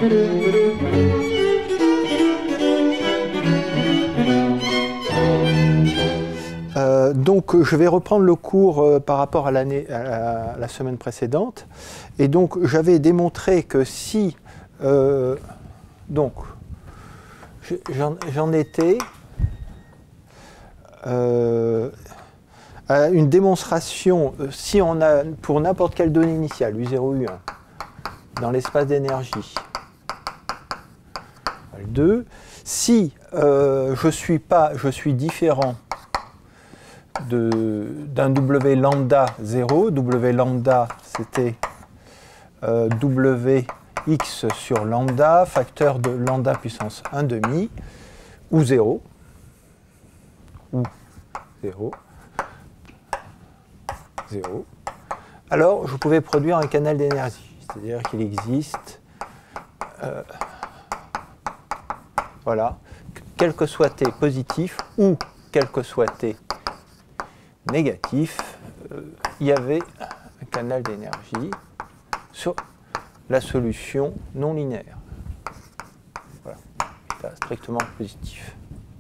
Donc je vais reprendre le cours par rapport à la semaine précédente. Et donc j'avais démontré que si donc j'en étais à une démonstration, si on a pour n'importe quelle donnée initiale, U0, U1, dans l'espace d'énergie, 2, si je suis différent d'un W lambda 0, W lambda c'était Wx sur lambda, facteur de lambda puissance 1/2, ou 0, alors je pouvais produire un canal d'énergie, c'est-à-dire qu'il existe, voilà, quel que soit T positif ou quel que soit T négatif, il y avait un canal d'énergie sur la solution non linéaire. Voilà, état strictement positif.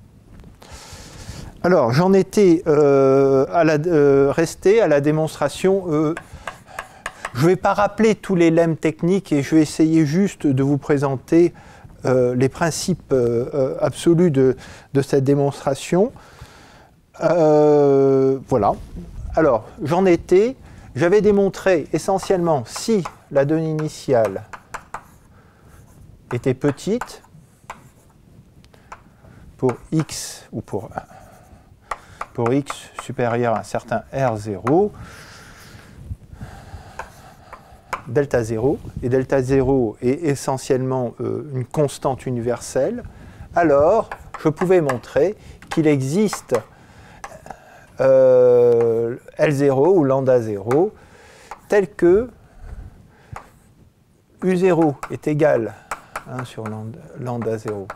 Alors, j'en étais resté à la démonstration. Je ne vais pas rappeler tous les lemmes techniques et je vais essayer juste de vous présenter les principes absolus de cette démonstration. Voilà. Alors, j'avais démontré essentiellement si la donnée initiale était petite pour x ou pour x supérieur à un certain R0, delta 0, et delta 0 est essentiellement une constante universelle, alors je pouvais montrer qu'il existe L0 ou lambda 0 tel que U0 est égal à 1 sur lambda 0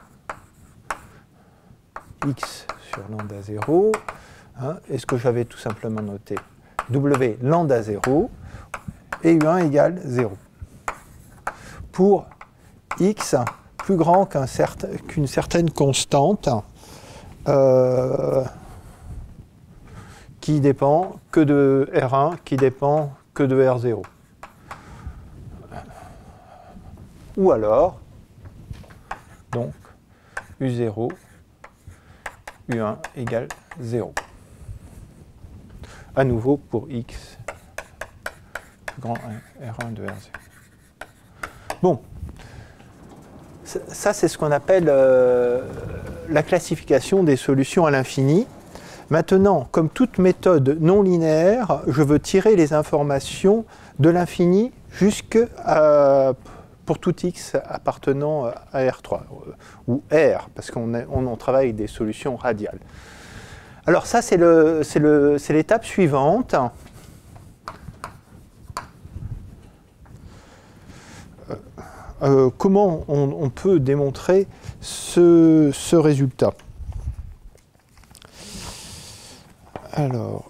x sur lambda 0, hein, et ce que j'avais tout simplement noté, W lambda 0 et U1 égale 0. Pour x plus grand qu'une certaine constante qui dépend que de R1, qui dépend que de R0. Ou alors, donc, U0, U1 égale 0. À nouveau pour x grand R1 de R0. Bon, ça c'est ce qu'on appelle la classification des solutions à l'infini. Maintenant, comme toute méthode non linéaire, je veux tirer les informations de l'infini pour tout x appartenant à R3, ou R, parce qu'on travaille avec des solutions radiales. Alors ça, c'est l'étape suivante. Comment on peut démontrer ce résultat? Alors,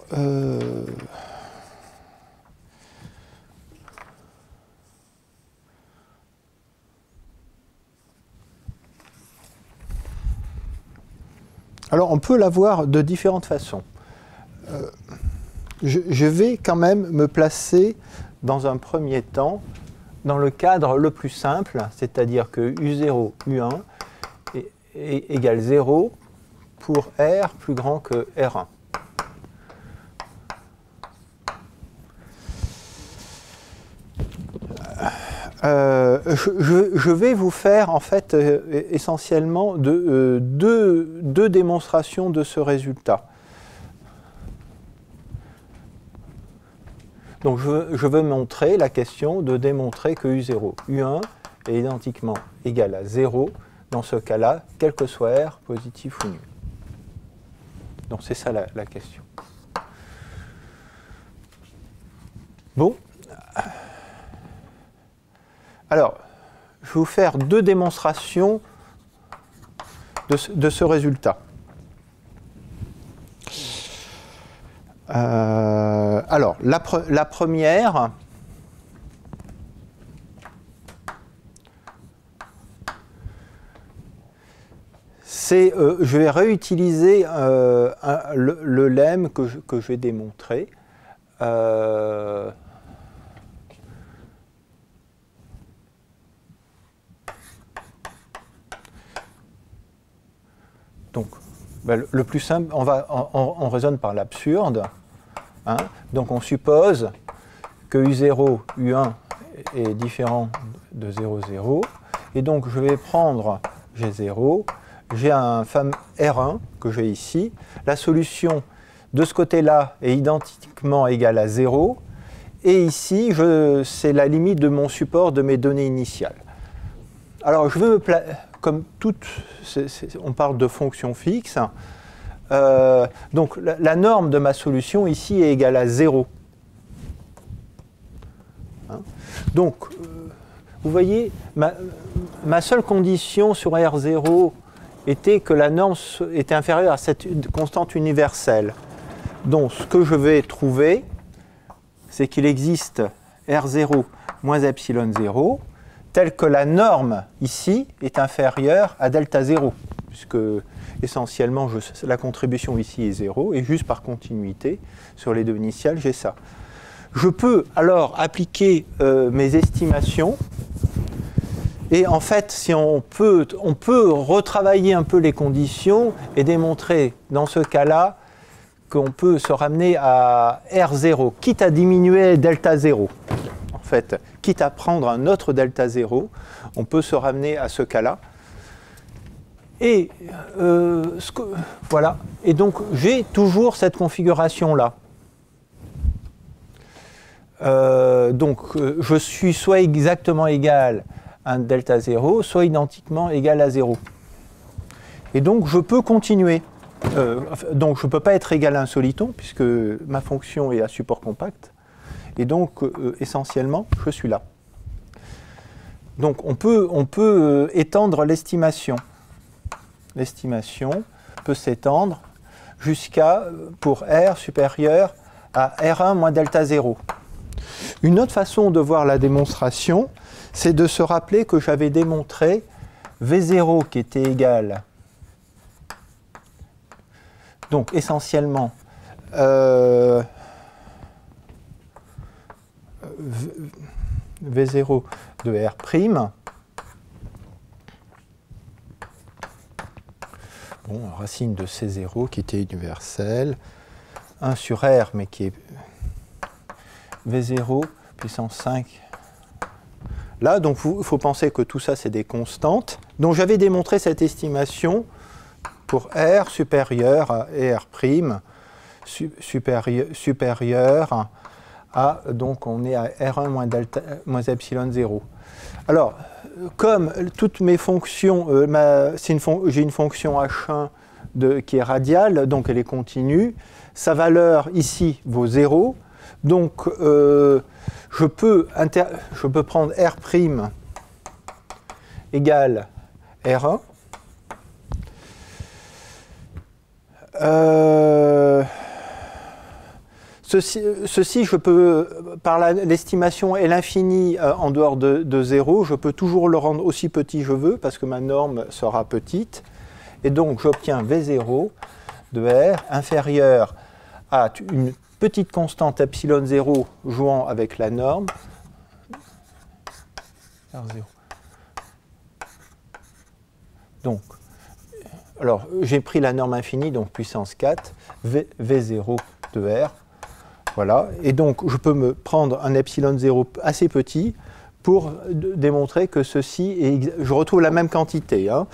on peut l'avoir de différentes façons. Je vais quand même me placer dans un premier temps dans le cadre le plus simple, c'est-à-dire que U0, U1 égale 0 pour R plus grand que R1. Je vais vous faire en fait essentiellement deux démonstrations de ce résultat. Donc je veux montrer la question de démontrer que U0, U1 est identiquement égal à 0 dans ce cas-là, quel que soit R, positif ou nul. Donc c'est ça la question. Bon. Alors, je vais vous faire deux démonstrations de ce résultat. Alors, la première, je vais réutiliser le lemme que je vais démontrer. Donc, ben, le plus simple, on raisonne par l'absurde. Hein. Donc on suppose que U0, U1 est différent de 0, 0. Et donc je vais prendre G0, j'ai un fameux R1 que j'ai ici. La solution de ce côté-là est identiquement égale à 0. Et ici, c'est la limite de mon support de mes données initiales. Alors je veux comme toute, on parle de fonction fixe. Donc la norme de ma solution ici est égale à 0. Hein? Donc, vous voyez, ma seule condition sur R0 était que la norme était inférieure à cette constante universelle. Donc, ce que je vais trouver, c'est qu'il existe R0 moins epsilon 0, tel que la norme ici est inférieure à delta 0, puisque essentiellement la contribution ici est 0, et juste par continuité, sur les deux initiales, j'ai ça. Je peux alors appliquer mes estimations, et en fait, si on peut retravailler un peu les conditions et démontrer dans ce cas-là qu'on peut se ramener à R0, quitte à diminuer delta 0. En fait, quitte à prendre un autre delta 0, on peut se ramener à ce cas-là. Et voilà. Et donc, j'ai toujours cette configuration-là. Je suis soit exactement égal à un delta 0, soit identiquement égal à 0. Et donc, je peux continuer. Donc, je ne peux pas être égal à un soliton, puisque ma fonction est à support compact. Et donc, essentiellement, je suis là. Donc, on peut étendre l'estimation. L'estimation peut s'étendre jusqu'à, pour R supérieur à R1 moins delta 0. Une autre façon de voir la démonstration, c'est de se rappeler que j'avais démontré V0 qui était égal, donc essentiellement, V0 de R', bon, racine de C0 qui était universelle, 1 sur R, mais qui est V0 puissance 5. Là, donc, il faut penser que tout ça, c'est des constantes. Donc, j'avais démontré cette estimation pour R supérieur à R' supérieur à, donc, on est à R1 moins epsilon 0. Alors, comme toutes mes fonctions, j'ai une fonction H1 qui est radiale, donc elle est continue, sa valeur ici vaut 0. Donc, je peux prendre R' égale R1. Ceci, je peux, par l'estimation et l'infini en dehors de 0, je peux toujours le rendre aussi petit que je veux, parce que ma norme sera petite. Et donc, j'obtiens V0 de R inférieur à une petite constante epsilon 0 jouant avec la norme. R0. Donc, alors, j'ai pris la norme infinie, donc puissance 4, V0 de R. Voilà, et donc je peux me prendre un epsilon 0 assez petit pour démontrer que ceci est... Je retrouve la même quantité. Hein.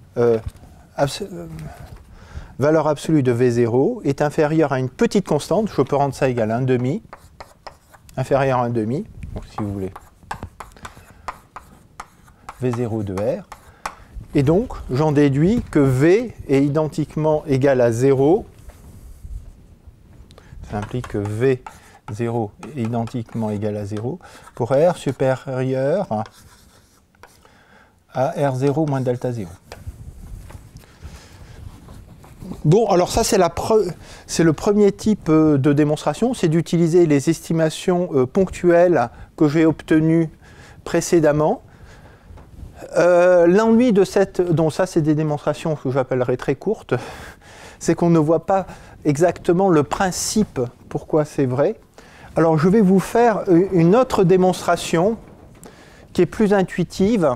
Valeur absolue de V0 est inférieure à une petite constante, je peux rendre ça égal à 1,5, inférieur à 1,5, donc si vous voulez, V0 de R. Et donc, j'en déduis que V est identiquement égal à 0. Ça implique que V0 est identiquement égal à 0 pour R supérieur à R0 moins delta 0. Bon, alors ça, c'est le premier type de démonstration, c'est d'utiliser les estimations ponctuelles que j'ai obtenues précédemment. L'ennui de cette... Donc ça, c'est des démonstrations que j'appellerais très courtes. C'est qu'on ne voit pas exactement le principe pourquoi c'est vrai. Alors, je vais vous faire une autre démonstration qui est plus intuitive.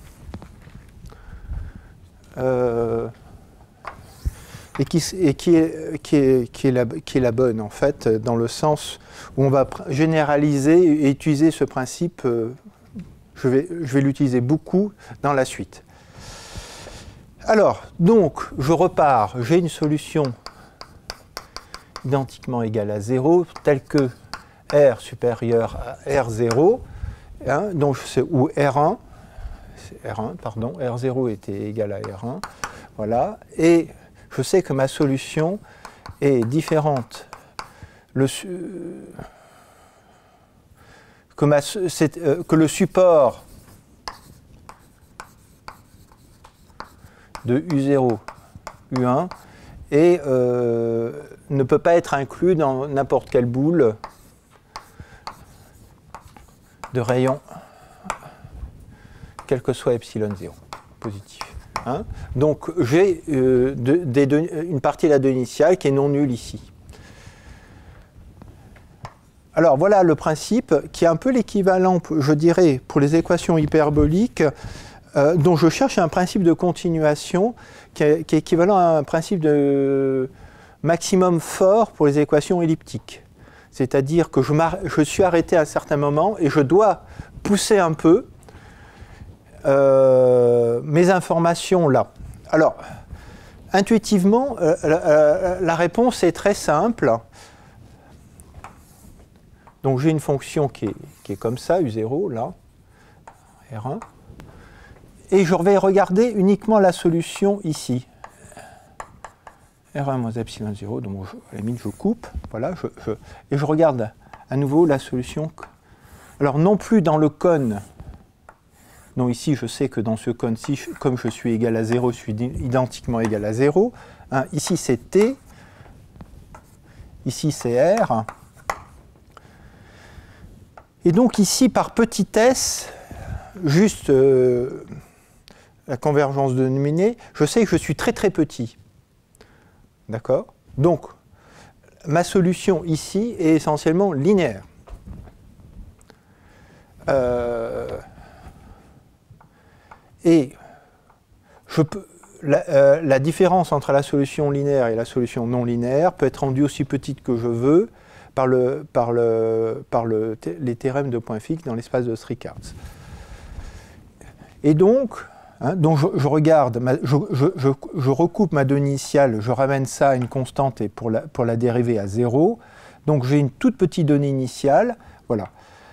Et qui est la bonne, en fait, dans le sens où on va généraliser et utiliser ce principe. Je vais l'utiliser beaucoup dans la suite. Alors, donc, je repars. J'ai une solution identiquement égale à 0, telle que R supérieur à R0, hein, donc, ou R1, pardon, R0 était égal à R1, voilà, et je sais que ma solution est différente, que le support de U0, U1, et ne peut pas être inclus dans n'importe quelle boule de rayon, quel que soit epsilon 0, positif. Hein. Donc j'ai une partie de la donnée initiale qui est non nulle ici. Alors voilà le principe qui est un peu l'équivalent, je dirais, pour les équations hyperboliques, dont je cherche un principe de continuation qui est équivalent à un principe de maximum fort pour les équations elliptiques. C'est-à-dire que je suis arrêté à un certain moment et je dois pousser un peu mes informations là. Alors, intuitivement, la réponse est très simple. Donc j'ai une fonction qui est comme ça, U0, là, R1. Et je vais regarder uniquement la solution ici. R1 moins epsilon 0, donc à la limite je coupe, voilà, et je regarde à nouveau la solution. Alors non plus dans le cône, non ici je sais que dans ce cône-ci, comme je suis égal à 0, je suis identiquement égal à 0. Hein, ici c'est T, ici c'est R. Et donc ici par petit s, juste la convergence de dénominée, je sais que je suis très très petit. D'accord? Donc, ma solution ici est essentiellement linéaire. Et la différence entre la solution linéaire et la solution non linéaire peut être rendue aussi petite que je veux par les théorèmes de points fixes dans l'espace de Strickhardt. Et donc je regarde, je recoupe ma donnée initiale, je ramène ça à une constante et pour la dériver à 0. Donc j'ai une toute petite donnée initiale, voilà,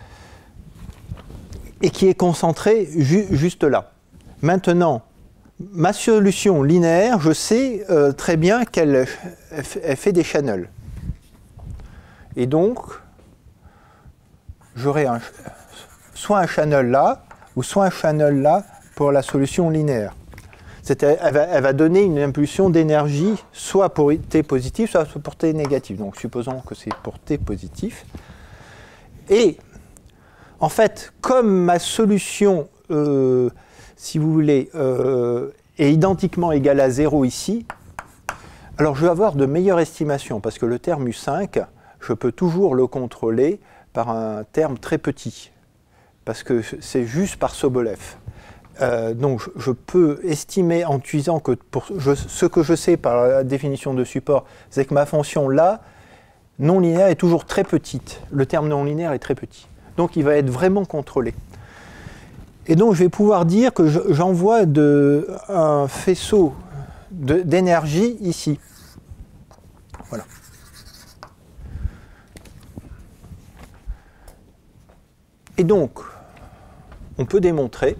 et qui est concentrée juste là. Maintenant, ma solution linéaire, je sais très bien qu'elle fait des channels. Et donc, j'aurai soit un channel là, ou soit un channel là, pour la solution linéaire. Elle va donner une impulsion d'énergie soit pour T positif, soit pour T négatif. Donc supposons que c'est pour T positif. Et en fait, comme ma solution, si vous voulez, est identiquement égale à 0 ici, alors je vais avoir de meilleures estimations, parce que le terme U5, je peux toujours le contrôler par un terme très petit, parce que c'est juste par Sobolev. Donc je peux estimer en utilisant que ce que je sais par la définition de support, c'est que ma fonction là, non linéaire, est toujours très petite. Le terme non linéaire est très petit. Donc il va être vraiment contrôlé. Et donc je vais pouvoir dire que j'envoie un faisceau d'énergie ici. Voilà. Et donc, on peut démontrer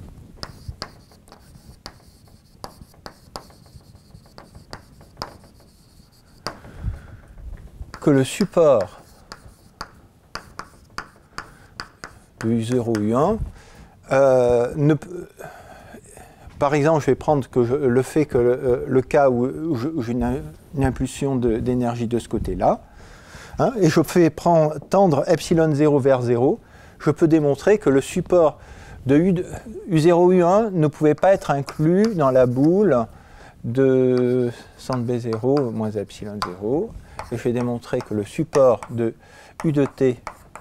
que le support de U0, U1, par exemple, je vais prendre le fait que le cas où j'ai une impulsion d'énergie de ce côté-là, hein, et je fais tendre epsilon 0 vers 0, je peux démontrer que le support U0, U1 ne pouvait pas être inclus dans la boule de centre B0 moins epsilon 0. Et je vais démontrer que le support de U de T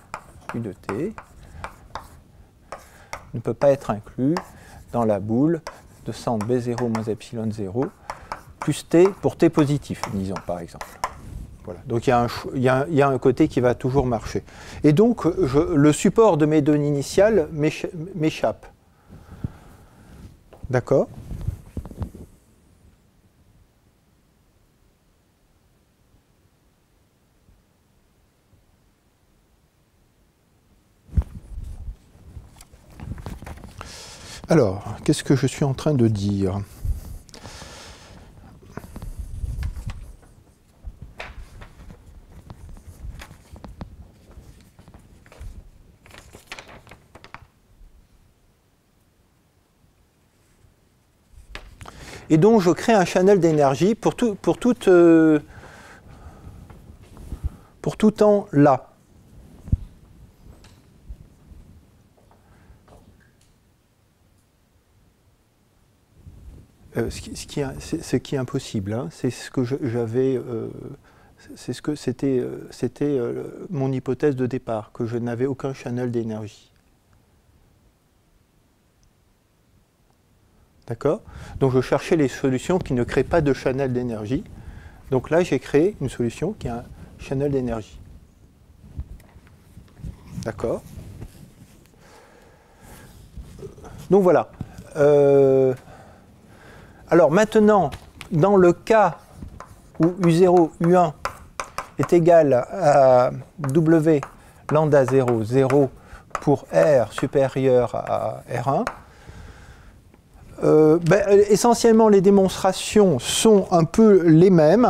ne peut pas être inclus dans la boule de centre B0 moins epsilon 0 plus T pour T positif, disons par exemple. Voilà. Donc il y a un côté qui va toujours marcher. Et donc le support de mes données initiales m'échappe. D'accord ? Alors, qu'est-ce que je suis en train de dire ? Et donc, je crée un channel d'énergie pour tout temps là. Ce qui est impossible, hein. C'est ce que j'avais, c'était mon hypothèse de départ, que je n'avais aucun channel d'énergie. D'accord ? Donc je cherchais les solutions qui ne créent pas de channel d'énergie. Donc là, j'ai créé une solution qui a un channel d'énergie. D'accord ? Donc voilà. Alors maintenant, dans le cas où U0, U1 est égal à W lambda 0, 0 pour R supérieur à R1, essentiellement les démonstrations sont un peu les mêmes.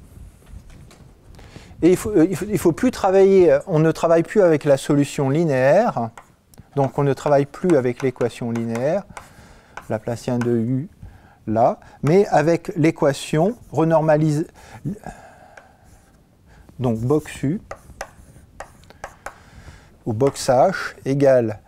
Et il faut plus travailler, on ne travaille plus avec la solution linéaire, donc on ne travaille plus avec l'équation linéaire, Laplacien de U, là, mais avec l'équation renormalisée, donc box U, ou box H, égale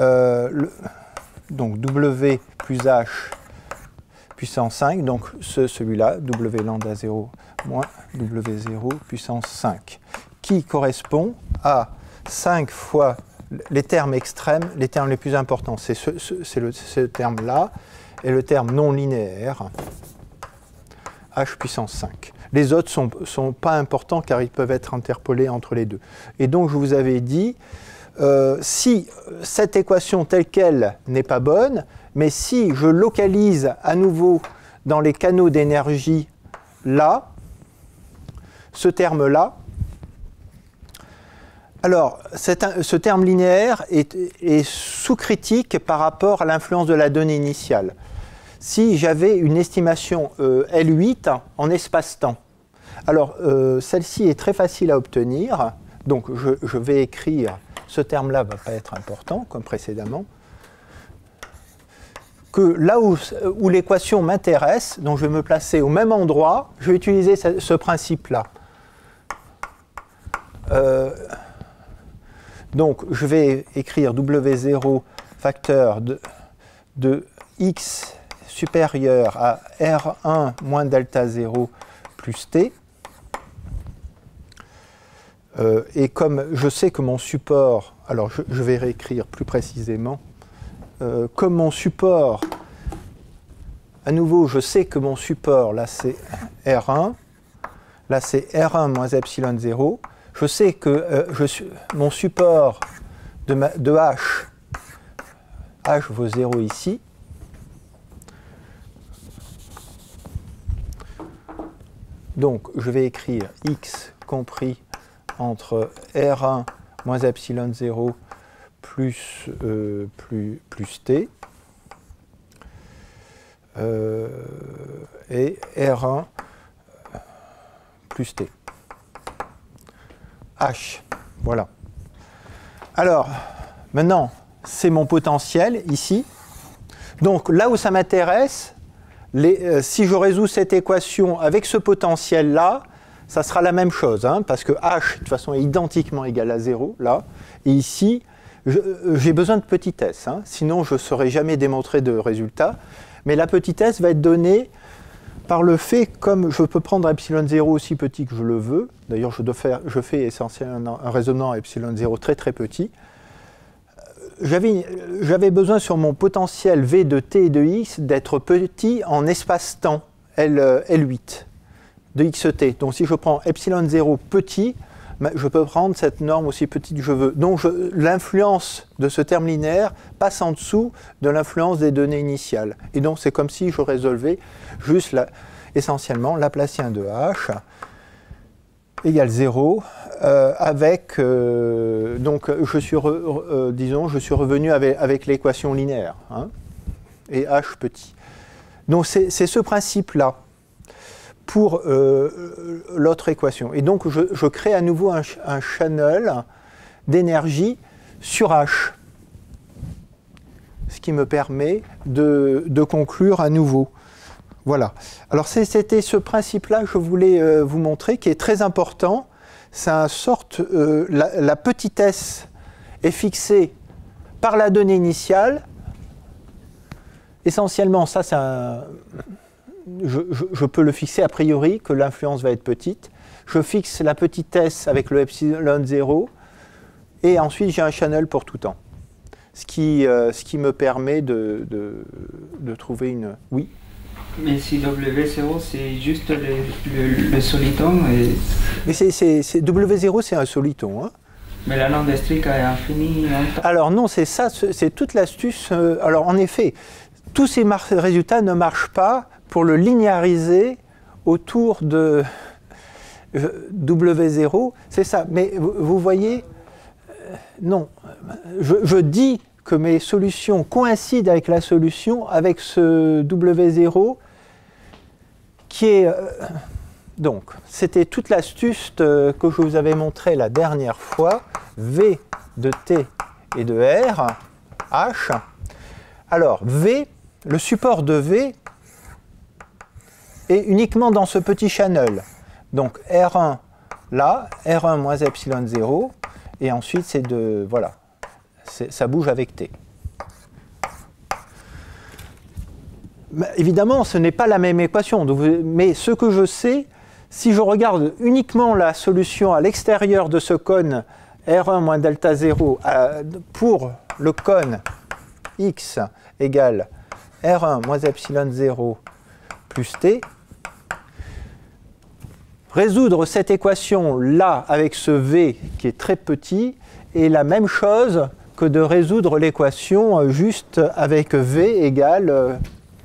donc W plus H puissance 5, donc celui-là, W lambda 0 moins W0 puissance 5, qui correspond à 5 fois les termes extrêmes, les termes les plus importants. C'est ce terme-là et le terme non linéaire, H puissance 5. Les autres ne sont pas importants car ils peuvent être interpolés entre les deux. Et donc je vous avais dit, si cette équation telle qu'elle n'est pas bonne, mais si je localise à nouveau dans les canaux d'énergie là, ce terme-là, alors ce terme linéaire est sous critique par rapport à l'influence de la donnée initiale. Si j'avais une estimation L8 en espace-temps, alors celle-ci est très facile à obtenir, donc je vais écrire, ce terme-là ne va pas être important comme précédemment, que là où l'équation m'intéresse, donc je vais me placer au même endroit, je vais utiliser ce principe-là. Donc je vais écrire W0 facteur de x supérieur à R1 moins delta 0 plus T. Et comme je sais que mon support, alors je vais réécrire plus précisément, comme mon support, à nouveau, je sais que mon support, là c'est R1, là c'est R1 moins epsilon 0. Je sais que mon support de H vaut 0 ici. Donc je vais écrire x compris entre R1 moins epsilon 0 plus T et R1 plus T. H, voilà. Alors, maintenant, c'est mon potentiel ici. Donc là où ça m'intéresse, si je résous cette équation avec ce potentiel-là, ça sera la même chose, hein, parce que H, de toute façon, est identiquement égal à 0, là. Et ici, j'ai besoin de petitesse, hein, sinon je ne saurais jamais démontrer de résultat. Mais la petitesse va être donnée par le fait, comme je peux prendre epsilon 0 aussi petit que je le veux, d'ailleurs je fais essentiellement un raisonnement à epsilon 0 très très petit, j'avais besoin sur mon potentiel V de t et de x d'être petit en espace-temps L8 de xt. Donc si je prends epsilon 0 petit, je peux prendre cette norme aussi petite que je veux. Donc l'influence de ce terme linéaire passe en dessous de l'influence des données initiales. Et donc c'est comme si je résolvais juste essentiellement Laplacien de h égale 0 avec... donc je suis revenu avec l'équation linéaire, hein, et h petit. Donc c'est ce principe-là pour l'autre équation. Et donc, je crée à nouveau un channel d'énergie sur H, ce qui me permet de conclure à nouveau. Voilà. Alors, c'était ce principe-là que je voulais vous montrer, qui est très important. C'est une sorte... la petitesse est fixée par la donnée initiale. Essentiellement, ça, c'est un... Je peux le fixer a priori, que l'influence va être petite. Je fixe la petitesse avec le epsilon 0, et ensuite j'ai un channel pour tout temps. Ce qui me permet de trouver une... Oui. Mais si W0, c'est juste le soliton et... Mais W0, c'est un soliton. Hein. Mais la norme district est infinie. Alors non, c'est ça, c'est toute l'astuce. Alors en effet, tous ces résultats ne marchent pas pour le linéariser autour de W0, c'est ça. Mais vous voyez, non, je dis que mes solutions coïncident avec la solution, avec ce W0, qui est... donc, c'était toute l'astuce que je vous avais montré la dernière fois, V de T et de R, H. Alors, V, le support de V, est uniquement dans ce petit channel. Donc R1 là, R1 moins epsilon 0, et ensuite c'est de... Voilà, ça bouge avec T. Mais évidemment, ce n'est pas la même équation, mais ce que je sais, si je regarde uniquement la solution à l'extérieur de ce cône R1 moins delta 0 pour le cône X égale R1 moins epsilon 0 plus T, résoudre cette équation-là avec ce V qui est très petit est la même chose que de résoudre l'équation juste avec V égale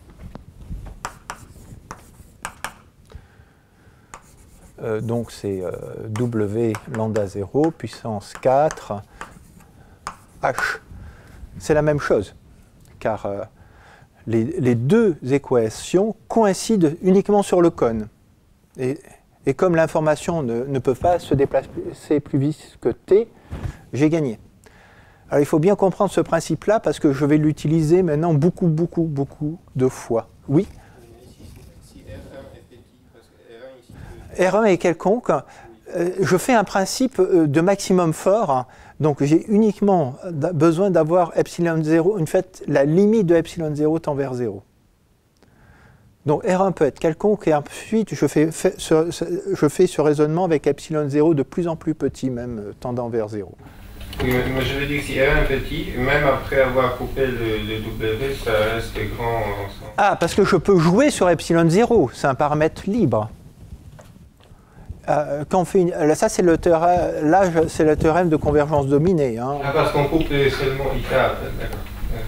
donc c'est W lambda 0 puissance 4 H. C'est la même chose, car les deux équations coïncident uniquement sur le cône. Et comme l'information ne peut pas se déplacer plus vite que T, j'ai gagné. Alors il faut bien comprendre ce principe-là parce que je vais l'utiliser maintenant beaucoup de fois. Oui. Si R1 est petit, parce que R1 ici... R1 est quelconque. Je fais un principe de maximum fort. Donc j'ai uniquement besoin d'avoir epsilon 0, en fait la limite de epsilon 0 tend vers 0. Donc R1 peut être quelconque et ensuite je fais ce raisonnement avec epsilon 0 de plus en plus petit, même tendant vers 0. Oui, mais je veux dire que si R1 est petit, même après avoir coupé le W, ça reste grand ensemble. Ah, parce que je peux jouer sur epsilon 0, c'est un paramètre libre. Quand on fait ça, c'est le théorème de convergence dominée. Hein. Ah, parce qu'on coupe seulement IK, d'accord.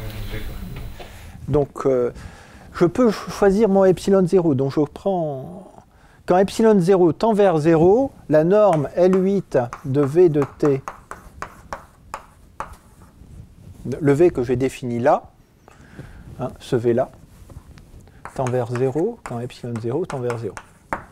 Donc, je peux choisir mon epsilon 0. Donc, je prends... Quand epsilon 0 tend vers 0, la norme L8 de V de T, le V que j'ai défini là, hein, ce V-là, tend vers 0, quand epsilon 0 tend vers 0.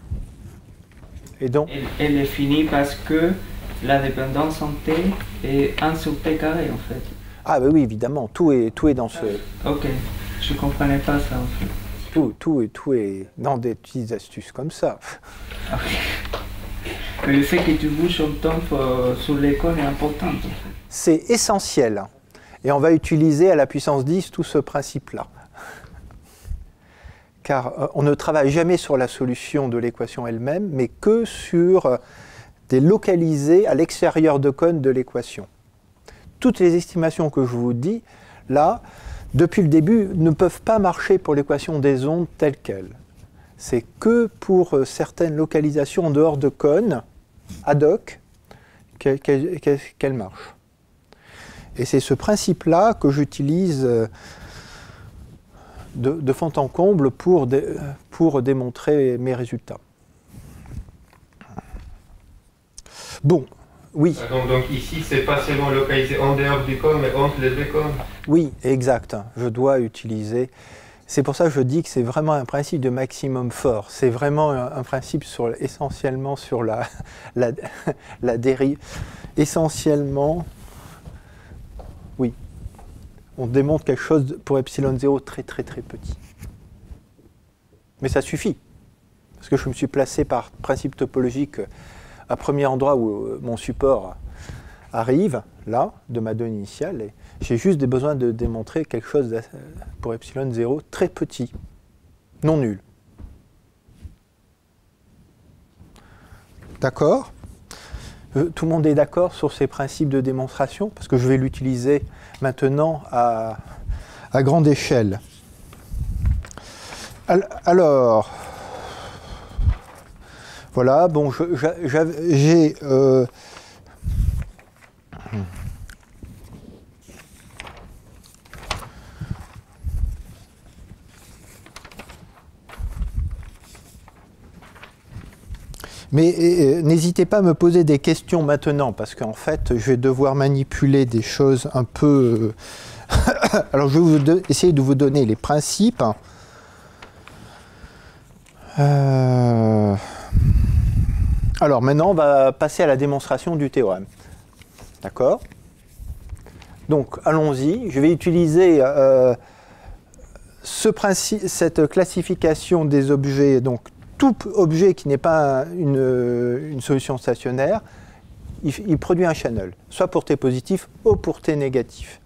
Et donc, elle est finie parce que la dépendance en T est 1 sur T carré en fait. Ah bah oui, évidemment, tout est dans ce... Ok, je ne comprenais pas ça en fait. Tout est dans des petites astuces comme ça. Okay. Mais le fait que tu bouges un temps sur l'école est important. En fait. C'est essentiel. Et on va utiliser à la puissance 10 tout ce principe-là. Car on ne travaille jamais sur la solution de l'équation elle-même, mais que sur des localisés à l'extérieur de cône de l'équation. Toutes les estimations que je vous dis, là, depuis le début, ne peuvent pas marcher pour l'équation des ondes telle qu'elle. C'est que pour certaines localisations en dehors de cône, ad hoc, qu'elle marche. Et c'est ce principe-là que j'utilise de fond en comble pour démontrer mes résultats. Bon, oui. Donc ici, c'est pas seulement localisé en dehors du cône, mais entre les deux cônes. Oui, exact. Je dois utiliser... C'est pour ça que je dis que c'est vraiment un principe de maximum fort. C'est vraiment un principe essentiellement sur la dérive. Essentiellement, oui. On démontre quelque chose pour epsilon 0 très très très petit. Mais ça suffit. Parce que je me suis placé par principe topologique à premier endroit où mon support arrive, là, de ma donnée initiale. Et j'ai juste besoin de démontrer quelque chose pour epsilon 0 très petit, non nul. D'accord? Tout le monde est d'accord sur ces principes de démonstration? Parce que je vais l'utiliser maintenant à grande échelle. Alors, voilà, bon, j'ai... Mais n'hésitez pas à me poser des questions maintenant, parce qu'en fait, je vais devoir manipuler des choses un peu... Alors, je vais essayer de vous donner les principes. Alors, maintenant, on va passer à la démonstration du théorème. D'accord? Donc, allons-y. Je vais utiliser cette classification des objets, donc tout objet qui n'est pas une solution stationnaire, il produit un channel, soit pour T positif ou pour T négatif.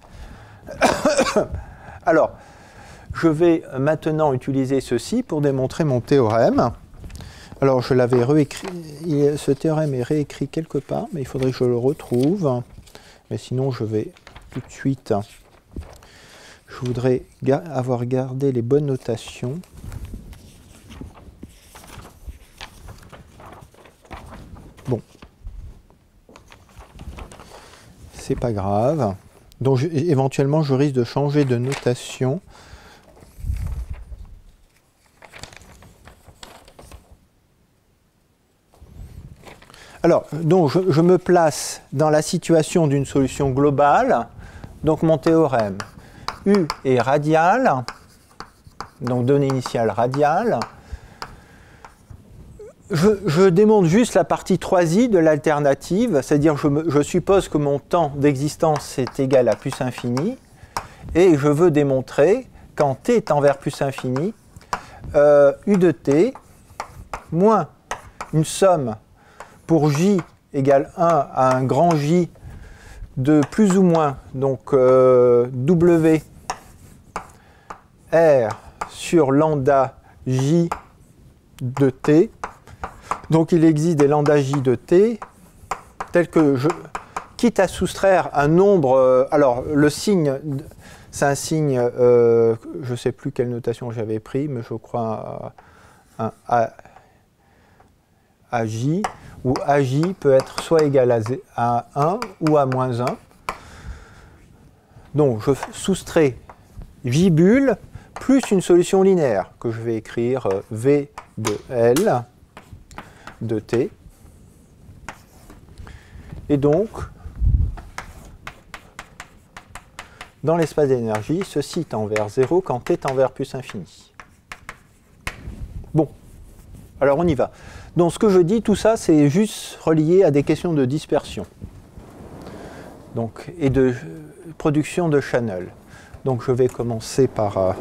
Alors, je vais maintenant utiliser ceci pour démontrer mon théorème. Alors, je l'avais réécrit, ce théorème est réécrit quelque part, mais il faudrait que je le retrouve. Mais sinon, je vais tout de suite... Je voudrais avoir gardé les bonnes notations. Bon, c'est pas grave. Donc éventuellement, je risque de changer de notation. Alors, donc je me place dans la situation d'une solution globale. Donc mon théorème U est radial, donc donnée initiale radiale. Je démontre juste la partie 3i de l'alternative, c'est-à-dire je suppose que mon temps d'existence est égal à plus infini, et je veux démontrer quand t tend vers plus infini, u de t moins une somme pour j égale 1 à un grand J de plus ou moins, donc W R sur lambda J de t. Donc il existe des lambda J de t, tels que quitte à soustraire un nombre, alors le signe, c'est un signe, je ne sais plus quelle notation j'avais pris, mais je crois un AJ, où AJ peut être soit égal à 1 ou à moins 1. Donc je soustrais J bulle plus une solution linéaire, que je vais écrire V de L de T. Et donc, dans l'espace d'énergie, ceci tend vers 0 quand T tend vers plus infini. Bon, alors on y va. Donc ce que je dis, tout ça, c'est juste relié à des questions de dispersion. Donc, et de production de channel. Donc je vais commencer par...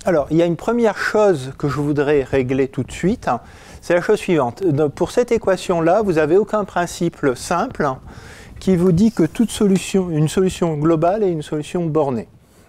Alors, il y a une première chose que je voudrais régler tout de suite, hein, c'est la chose suivante. Pour cette équation-là, vous n'avez aucun principe simple qui vous dit que toute solution, une solution globale est une solution bornée.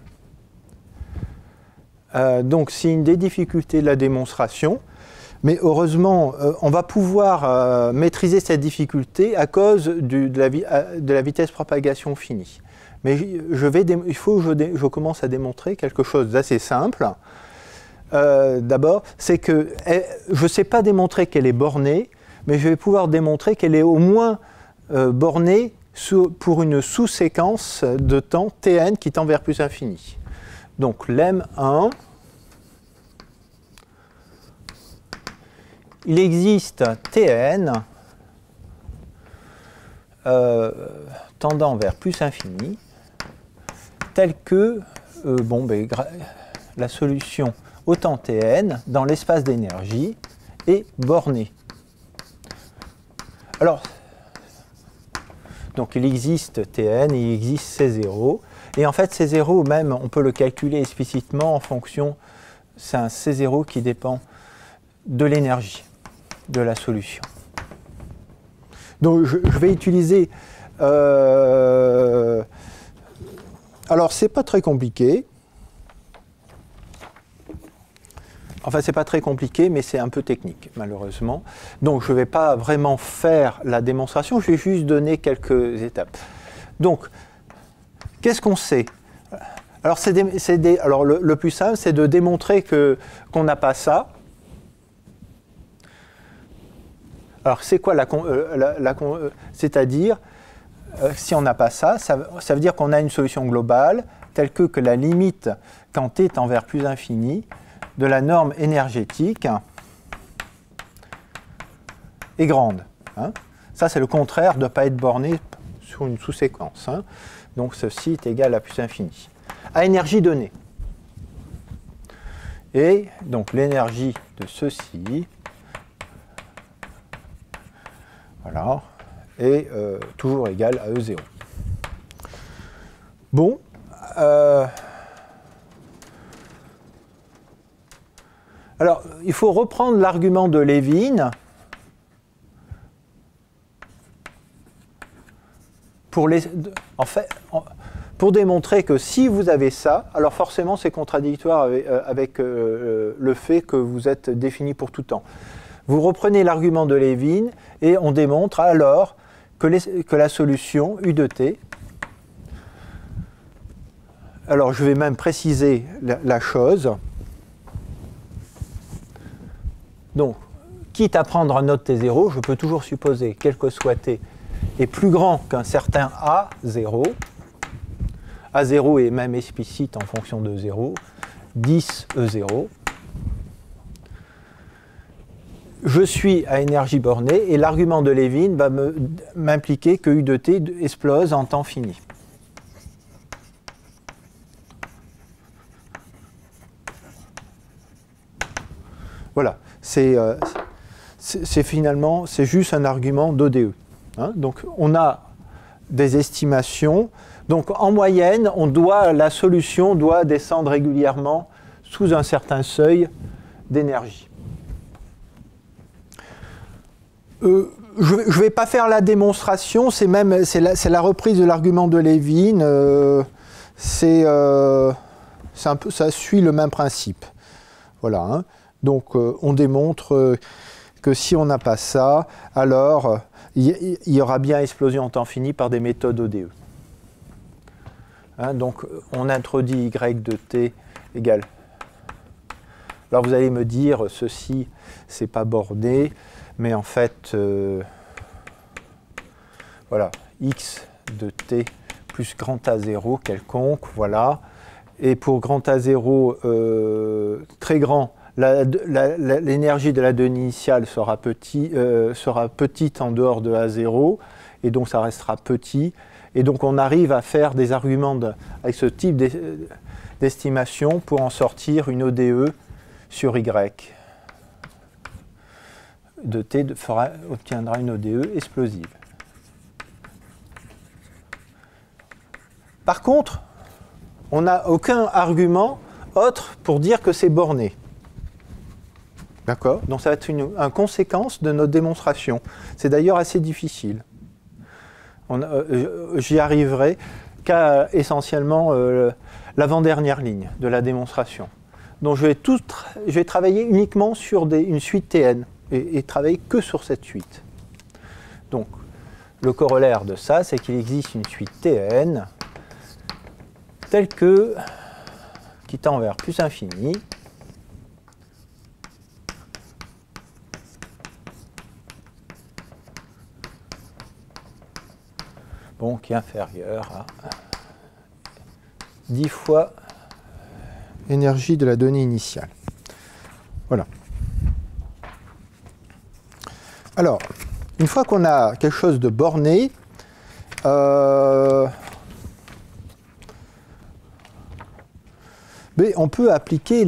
Donc, c'est une des difficultés de la démonstration. Mais heureusement, on va pouvoir maîtriser cette difficulté à cause de la vitesse propagation finie. Mais il faut que je commence à démontrer quelque chose d'assez simple. D'abord, c'est que je ne sais pas démontrer qu'elle est bornée, mais je vais pouvoir démontrer qu'elle est au moins bornée pour une sous-séquence de temps Tn qui tend vers plus infini. Donc lem1, il existe Tn tendant vers plus infini, tel que la solution au temps Tn dans l'espace d'énergie est bornée. Alors, donc il existe Tn, il existe C0, et en fait C0 même, on peut le calculer explicitement en fonction, c'est un C0 qui dépend de l'énergie de la solution. Donc je vais utiliser... alors c'est pas très compliqué. Enfin c'est pas très compliqué, mais c'est un peu technique malheureusement. Donc je ne vais pas vraiment faire la démonstration, je vais juste donner quelques étapes. Donc qu'est-ce qu'on sait? Alors, alors le plus simple, c'est de démontrer qu'on n'a pas ça. Alors, c'est quoi c'est-à-dire, si on n'a pas ça, ça veut dire qu'on a une solution globale telle que la limite, quand t tend vers plus infini, de la norme énergétique est grande. Hein. Ça, c'est le contraire de ne pas être borné sur une sous-séquence. Hein. Donc, ceci est égal à plus infini. À énergie donnée. Et donc, l'énergie de ceci... Voilà, est toujours égal à E0. Bon, alors il faut reprendre l'argument de Levin pour démontrer que si vous avez ça, alors forcément c'est contradictoire avec le fait que vous êtes défini pour tout temps. Vous reprenez l'argument de Levin et on démontre alors que la solution U de t, alors je vais même préciser la chose, donc quitte à prendre un autre t0, je peux toujours supposer, quel que soit t, est plus grand qu'un certain A0, A0 est même explicite en fonction de 0, 10 E0, je suis à énergie bornée et l'argument de Levin va m'impliquer que U de t explose en temps fini. Voilà, c'est finalement, c'est juste un argument d'ODE. Hein. Donc on a des estimations. Donc en moyenne, la solution doit descendre régulièrement sous un certain seuil d'énergie. Je ne vais pas faire la démonstration, c'est la reprise de l'argument de Levin. Ça suit le même principe. Voilà. Hein. Donc on démontre que si on n'a pas ça, alors il y aura bien explosion en temps fini par des méthodes ODE. Hein, donc on introduit y de t égale. Alors vous allez me dire, ceci, c'est pas borné. Mais en fait, voilà, x de t plus grand A0 quelconque, voilà. Et pour grand A0 très grand, l'énergie de la donnée initiale sera petite en dehors de A0, et donc ça restera petit. Et donc on arrive à faire des arguments avec ce type d'estimation pour en sortir une ODE sur Y. De t obtiendra une ODE explosive. Par contre, on n'a aucun argument autre pour dire que c'est borné. D'accord? Donc ça va être une conséquence de notre démonstration. C'est d'ailleurs assez difficile. J'y arriverai qu'à essentiellement l'avant-dernière ligne de la démonstration. Donc je vais travailler uniquement sur une suite Tn et travailler que sur cette suite. Donc le corollaire de ça, c'est qu'il existe une suite Tn telle que, qui tend vers plus infini, bon, qui est inférieur à 10 fois l'énergie de la donnée initiale. Voilà. Alors, une fois qu'on a quelque chose de borné, mais on peut appliquer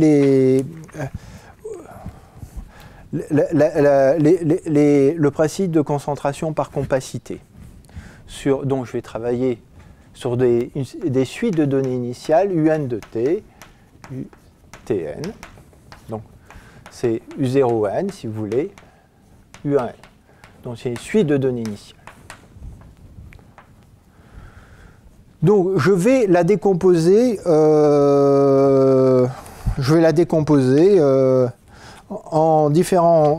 le principe de concentration par compacité. Donc je vais travailler sur des suites de données initiales UN de T, Tn, donc c'est U0n si vous voulez, U1n. Donc c'est une suite de données initiales. Donc je vais la décomposer, en différents,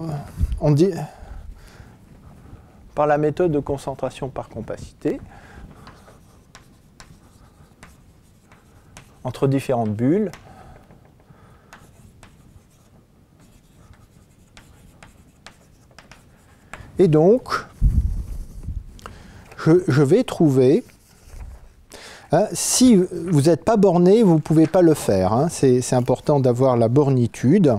par la méthode de concentration par compacité, entre différentes bulles. Et donc, je vais trouver, hein, si vous n'êtes pas borné, vous ne pouvez pas le faire. Hein, c'est important d'avoir la bornitude.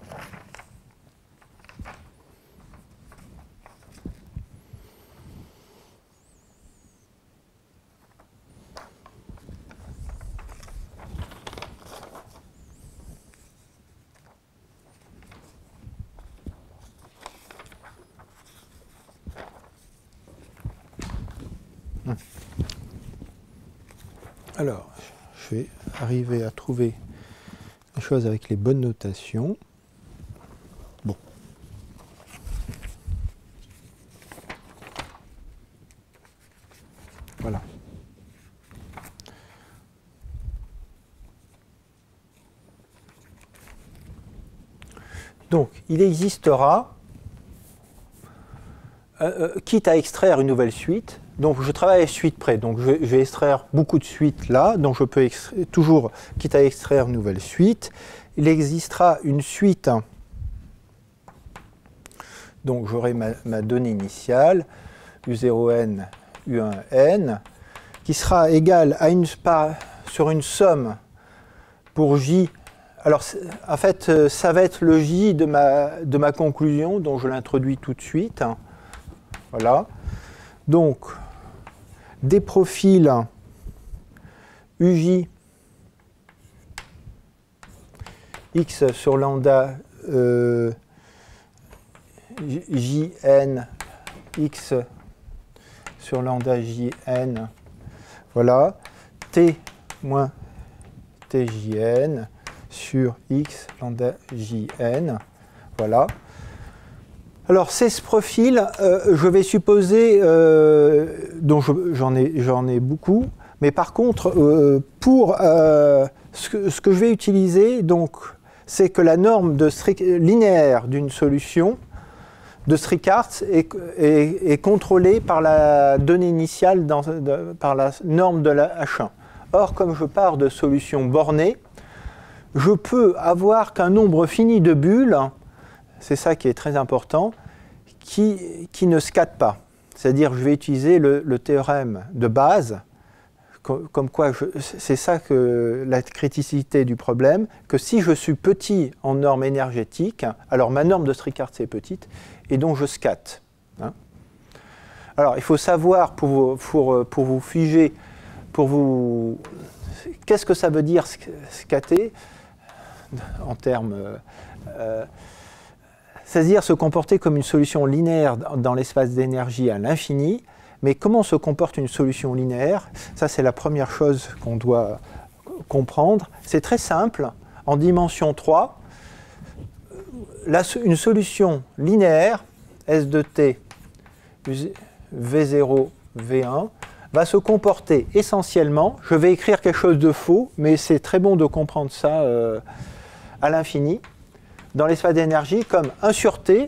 Alors, je vais arriver à trouver les choses avec les bonnes notations. Bon. Voilà. Donc, il existera, quitte à extraire une nouvelle suite, donc je travaille à suite près, donc je vais extraire beaucoup de suites là, donc je peux toujours, quitte à extraire une nouvelle suite, il existera une suite, donc j'aurai ma donnée initiale, U0n, U1n, qui sera égale à sur une somme pour J. Alors en fait, ça va être le J de ma conclusion, donc je l'introduis tout de suite. Voilà. Donc, des profils UJ X sur lambda JN X sur lambda JN, voilà, T moins TJN sur X lambda JN, voilà. Alors, c'est ce profil, je vais supposer, dont j'en ai beaucoup, mais par contre, pour ce que je vais utiliser, donc, c'est que la norme linéaire d'une solution de Strickhartz est contrôlée par la donnée initiale, par la norme de la H1. Or, comme je pars de solutions bornées, je peux avoir qu'un nombre fini de bulles, c'est ça qui est très important, qui ne scatte pas. C'est-à-dire, je vais utiliser le théorème de base, comme quoi, c'est ça que la criticité du problème, que si je suis petit en norme énergétique, alors ma norme de Strickhartz est petite, et donc je scatte. Hein. Alors, il faut savoir, pour vous figer, qu'est-ce que ça veut dire scatter, en termes... c'est-à-dire se comporter comme une solution linéaire dans l'espace d'énergie à l'infini. Mais comment se comporte une solution linéaire? Ça, c'est la première chose qu'on doit comprendre. C'est très simple. en dimension 3, une solution linéaire, S de t, V0, V1, va se comporter essentiellement, je vais écrire quelque chose de faux, mais c'est très bon de comprendre ça à l'infini, dans l'espace d'énergie, comme 1 sur t,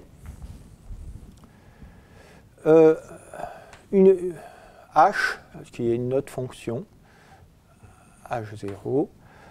une h, qui est une autre fonction, h0,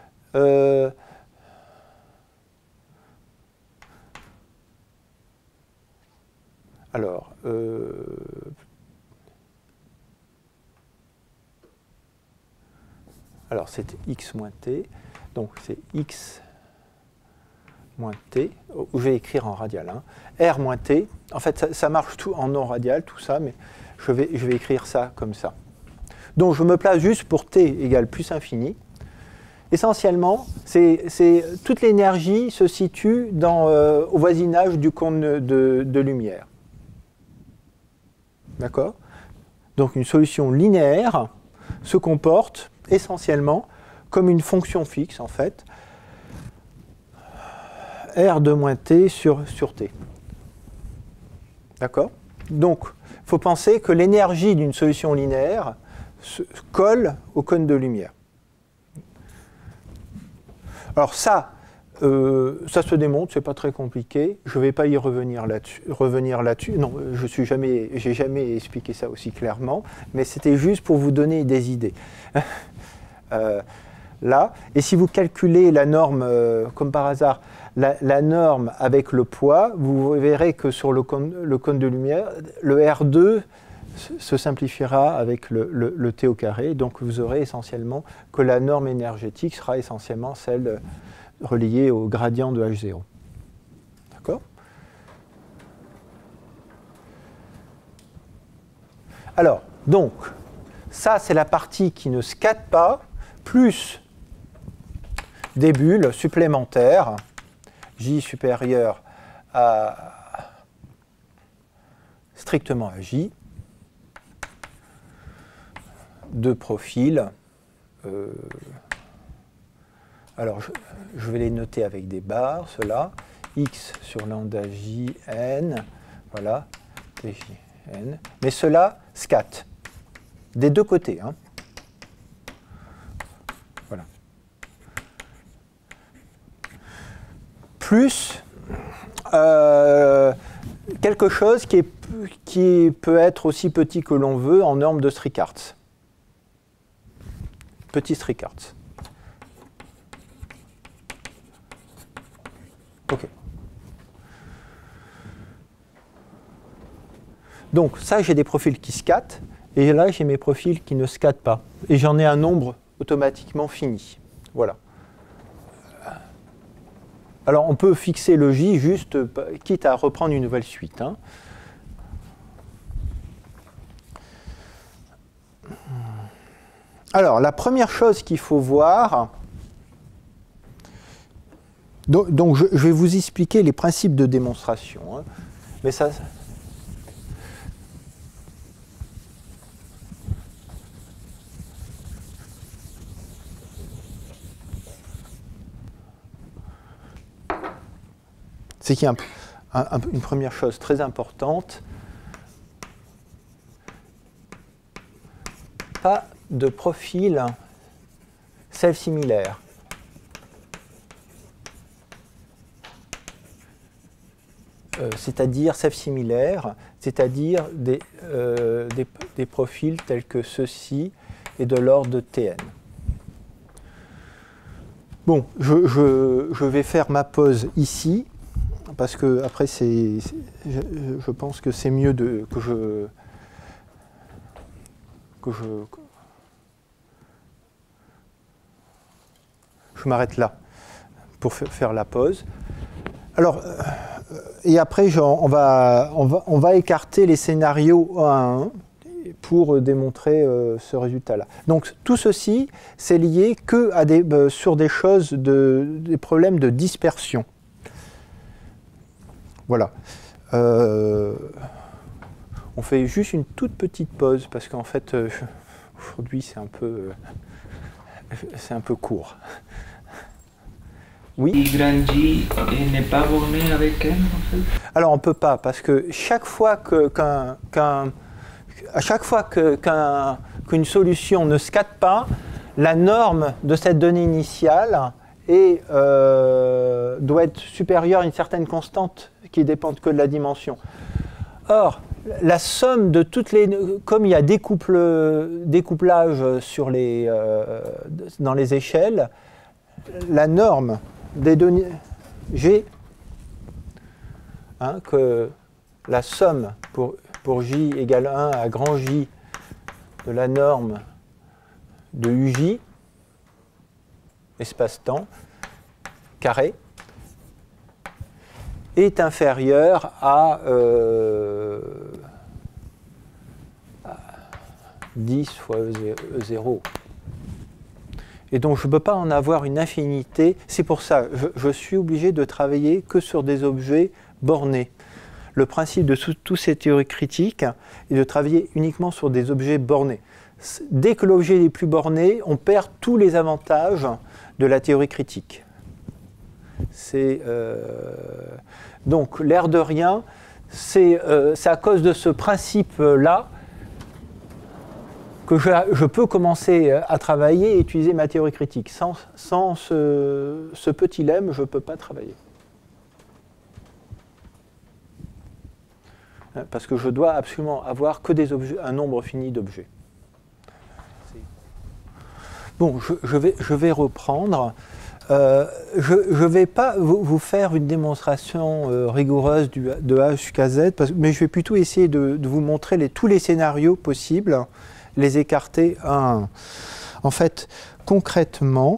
alors c'est x moins t, donc c'est x moins t, je vais écrire en radial, hein, r moins t, en fait ça marche tout en non radial, tout ça, mais je vais écrire ça comme ça. Donc je me place juste pour t égale plus infini. Essentiellement, toute l'énergie se situe au voisinage du cône de lumière. D'accord? Donc une solution linéaire se comporte essentiellement comme une fonction fixe, en fait, r de moins t sur t. D'accord? Donc, il faut penser que l'énergie d'une solution linéaire se colle au cône de lumière. Alors ça se démontre, c'est pas très compliqué. Je ne vais pas y revenir là-dessus. Non, j'ai jamais expliqué ça aussi clairement, mais c'était juste pour vous donner des idées. Là, et si vous calculez la norme, comme par hasard, la norme avec le poids, vous verrez que sur le cône de lumière, le R2 se simplifiera avec le T au carré, donc vous aurez essentiellement que la norme énergétique sera essentiellement celle reliée au gradient de H0. D'accord? Alors, donc, ça c'est la partie qui ne scatte pas, plus des bulles supplémentaires, J supérieur à strictement à J, de profil. Alors, je vais les noter avec des barres, cela. X sur lambda Jn, voilà, Jn. Mais cela scatte, des deux côtés. Hein. Voilà. Plus quelque chose qui peut être aussi petit que l'on veut en norme de Strickhartz. Petit Strickhartz. OK. Donc ça, j'ai des profils qui scattent, et là, j'ai mes profils qui ne scattent pas. Et j'en ai un nombre automatiquement fini. Voilà. Alors, on peut fixer le J juste, quitte à reprendre une nouvelle suite. Hein. Alors, la première chose qu'il faut voir, donc je vais vous expliquer les principes de démonstration. Hein, mais ça... C'est qu'il y a une première chose très importante, pas de profil self-similaire. C'est-à-dire self-similaire, c'est-à-dire des profils tels que ceci et de l'ordre de Tn. Bon, je vais faire ma pause ici. Parce que après, je pense que c'est mieux que je m'arrête là pour faire la pause. Alors, et après, on va écarter les scénarios 1 à 1 pour démontrer ce résultat-là. Donc, tout ceci, c'est lié sur des choses, des problèmes de dispersion. Voilà. On fait juste une toute petite pause parce qu'en fait, aujourd'hui, c'est un peu court. Oui. Y grand J n'est pas borné avec N en fait? Alors on ne peut pas, parce que chaque fois qu'une solution ne scatte pas, la norme de cette donnée initiale doit être supérieure à une certaine constante qui dépend que de la dimension. Or, la somme de toutes les... Comme il y a découplage dans les échelles, la norme des données G, que la somme pour J égale 1 à grand J de la norme de UJ, espace-temps, carré, est inférieure à 10 fois E0. Et donc je ne peux pas en avoir une infinité. C'est pour ça que je suis obligé de travailler que sur des objets bornés. Le principe de toutes ces théories critiques est de travailler uniquement sur des objets bornés. Dès que l'objet n'est plus borné, on perd tous les avantages de la théorie critique. Donc l'air de rien, c'est à cause de ce principe-là que je peux commencer à travailler et utiliser ma théorie critique. Sans ce petit lemme, je ne peux pas travailler. Parce que je dois absolument avoir que des objets, un nombre fini d'objets. Bon, je vais reprendre. Je ne vais pas vous faire une démonstration rigoureuse de A jusqu'à Z, mais je vais plutôt essayer de vous montrer tous les scénarios possibles, les écarter un à un. En fait, concrètement,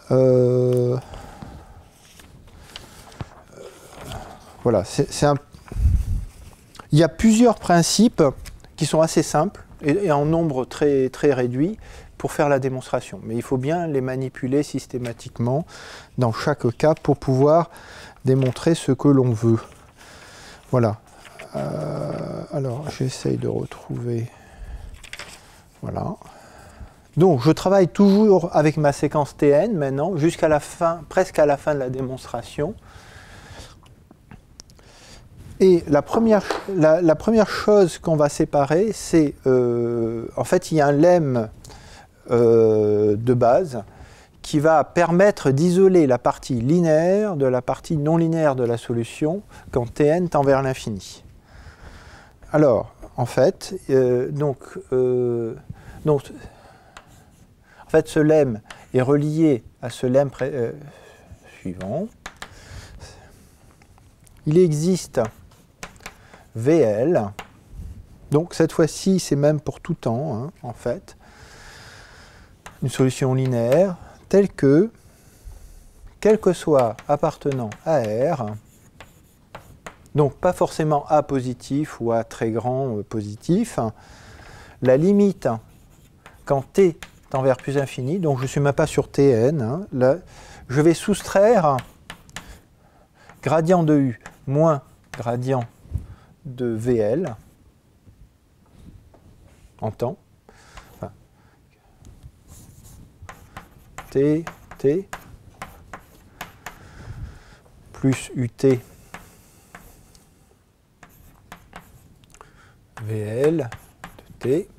voilà, il y a plusieurs principes qui sont assez simples et en nombre très, très réduit pour faire la démonstration. Mais il faut bien les manipuler systématiquement dans chaque cas pour pouvoir démontrer ce que l'on veut. Voilà. Alors, j'essaye de retrouver... Voilà. Donc, je travaille toujours avec ma séquence Tn maintenant, jusqu'à la fin, presque à la fin de la démonstration. Et la première chose qu'on va séparer, c'est... en fait, il y a un lemme de base qui va permettre d'isoler la partie linéaire de la partie non linéaire de la solution quand Tn tend vers l'infini. Alors, en fait, en fait, ce lemme est relié à ce lemme suivant. Il existe VL, donc cette fois-ci, c'est même pour tout temps, en fait, une solution linéaire telle que, quel que soit appartenant à R, donc pas forcément A positif ou A très grand positif, la limite quand T tend vers plus infini, donc je ne suis même pas sur Tn, là, je vais soustraire gradient de U moins gradient de VL en temps. Enfin, T plus UT VL de T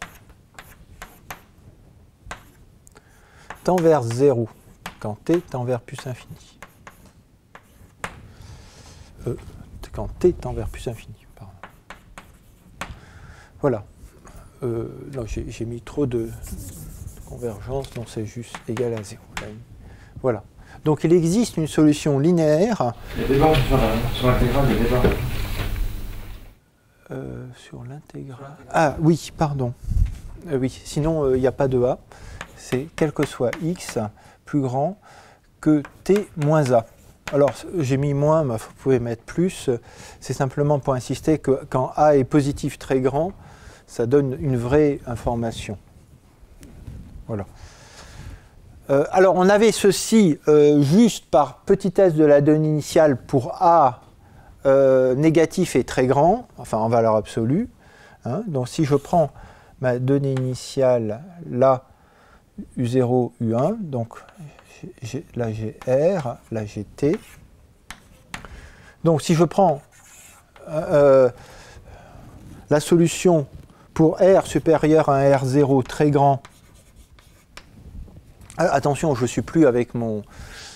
tend vers 0 quand T tend vers plus infini. Quand T tend vers plus infini. Pardon. Voilà. Non, j'ai mis trop de convergence, donc c'est juste égal à 0. Voilà. Donc il existe une solution linéaire. Les débats sur l'intégrale, les débats. Sur l'intégrale. Ah oui, pardon. Oui, sinon il n'y a pas de A. C'est quel que soit x plus grand que t moins a. Alors j'ai mis moins, mais vous pouvez mettre plus. C'est simplement pour insister que quand a est positif très grand, ça donne une vraie information. Voilà. Alors on avait ceci juste par petitesse de la donnée initiale pour a négatif et très grand, enfin en valeur absolue. Donc si je prends ma donnée initiale là, U0, U1, donc là j'ai R, là j'ai T. Donc si je prends la solution pour R supérieur à un R0 très grand, attention, je ne suis plus avec mon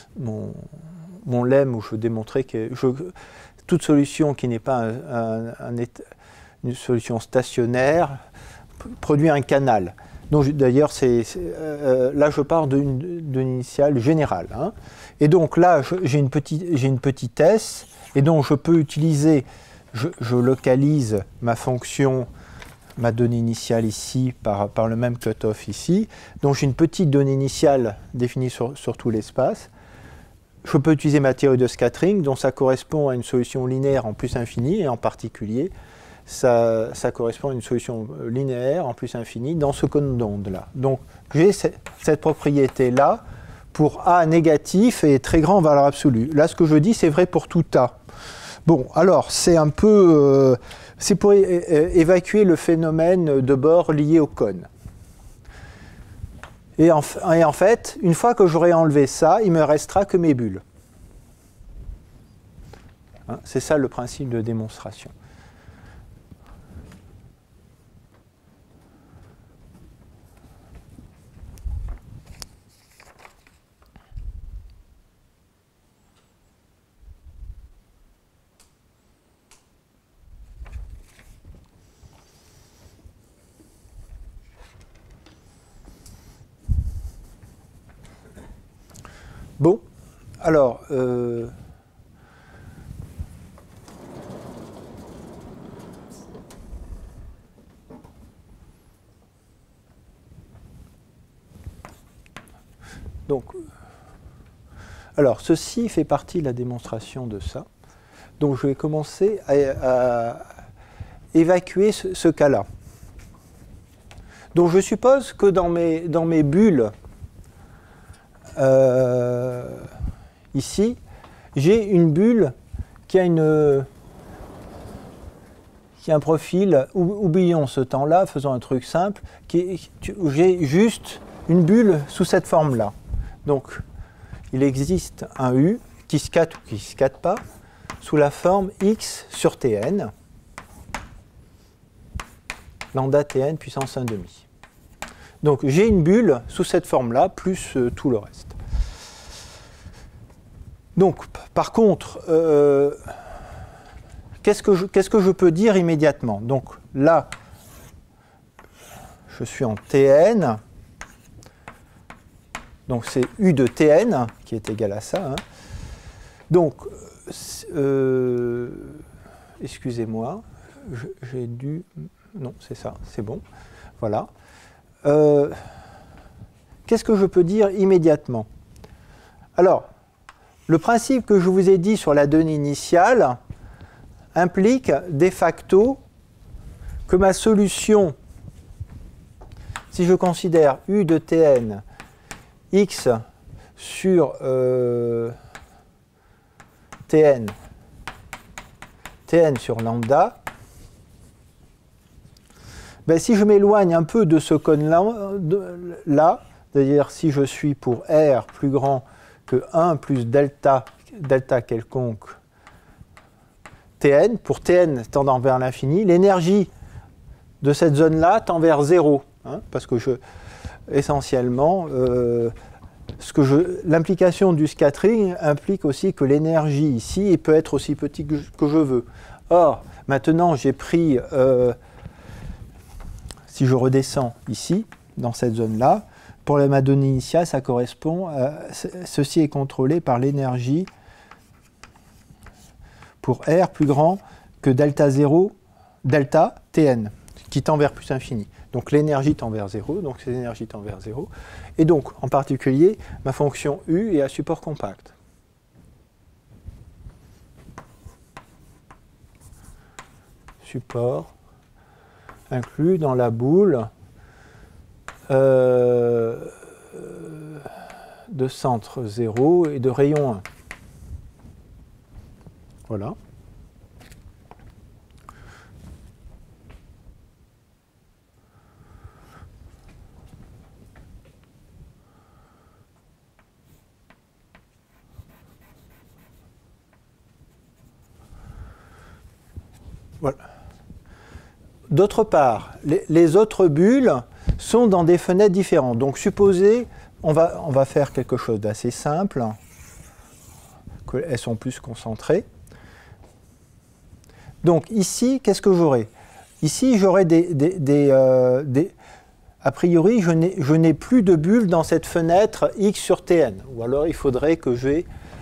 lemme où je démontrais que toute solution qui n'est pas une solution stationnaire produit un canal. D'ailleurs, là, je pars d'une initiale générale. Hein. Et donc là, j'ai une petite S, et donc je peux utiliser, je localise ma fonction, ma donnée initiale ici, par le même cutoff ici. Donc j'ai une petite donnée initiale définie sur tout l'espace. Je peux utiliser ma théorie de scattering, dont ça correspond à une solution linéaire en plus infini, et en particulier, ça correspond à une solution linéaire en plus infini dans ce cône d'onde-là. Donc j'ai cette propriété-là pour A négatif et très grand en valeur absolue. Là, ce que je dis, c'est vrai pour tout A. Bon, alors, c'est un peu... c'est pour évacuer le phénomène de bord lié au cône. Et en fait, une fois que j'aurai enlevé ça, il ne me restera que mes bulles. Hein, c'est ça le principe de démonstration. Bon, alors, ceci fait partie de la démonstration de ça. Donc, je vais commencer à évacuer ce cas-là. Donc, je suppose que dans mes bulles, ici, j'ai une bulle qui a un profil, oublions ce temps-là, faisons un truc simple, où j'ai juste une bulle sous cette forme-là. Donc, il existe un U qui scatte ou qui ne scatte pas, sous la forme X sur Tn, lambda Tn puissance 1,5. Donc j'ai une bulle sous cette forme-là, plus tout le reste. Donc, par contre, qu'est-ce que je peux dire immédiatement? Donc là, je suis en Tn, donc c'est U de Tn qui est égal à ça. Hein. Donc, excusez-moi, j'ai dû... Non, c'est ça, c'est bon. Voilà. Qu'est-ce que je peux dire immédiatement? Alors, le principe que je vous ai dit sur la donnée initiale implique de facto que ma solution, si je considère U de Tn x sur Tn sur lambda, ben, si je m'éloigne un peu de ce cône-là, c'est-à-dire si je suis pour R plus grand que 1 plus delta quelconque Tn, pour Tn tendant vers l'infini, l'énergie de cette zone-là tend vers 0. Hein, parce que essentiellement, l'implication du scattering implique aussi que l'énergie ici peut être aussi petite que je veux. Or, maintenant, j'ai pris... si je redescends ici, dans cette zone-là, pour ma donnée initiale, ça correspond à... Ceci est contrôlé par l'énergie pour R plus grand que delta 0, delta Tn, qui tend vers plus infini. Donc l'énergie tend vers 0, donc cette énergie tend vers 0. Et donc, en particulier, ma fonction U est à support compact. Support inclus dans la boule de centre 0 et de rayon 1. Voilà. Voilà. D'autre part, les autres bulles sont dans des fenêtres différentes. Donc supposez, on va faire quelque chose d'assez simple, qu'elles sont plus concentrées. Donc ici, qu'est-ce que j'aurai? Ici, j'aurai a priori, je n'ai plus de bulles dans cette fenêtre X sur Tn. Ou alors, il faudrait que j'ai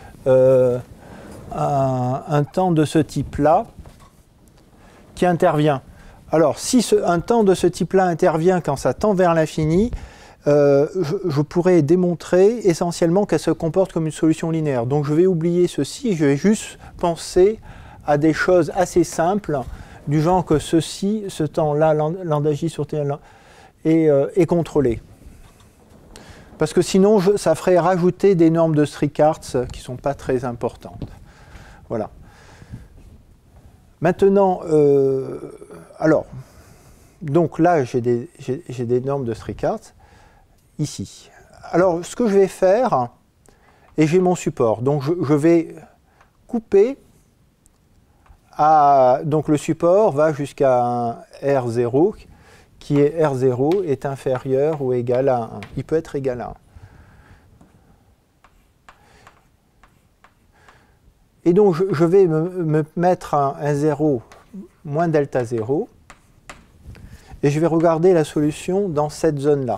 un temps de ce type-là qui intervient. Alors, si un temps de ce type-là intervient quand ça tend vers l'infini, je pourrais démontrer essentiellement qu'elle se comporte comme une solution linéaire. Donc, je vais oublier ceci, je vais juste penser à des choses assez simples, du genre que ce temps-là, lambda j sur Tn, est contrôlé. Parce que sinon, ça ferait rajouter des normes de Strickhartz qui ne sont pas très importantes. Voilà. Maintenant, alors, donc là, j'ai des normes de Strickhartz, ici. Alors, ce que je vais faire, et j'ai mon support, donc je vais couper, donc le support va jusqu'à R0, qui est R0 est inférieur ou égal à 1. Il peut être égal à 1. Et donc, je vais me mettre un 0 moins delta 0, et je vais regarder la solution dans cette zone-là.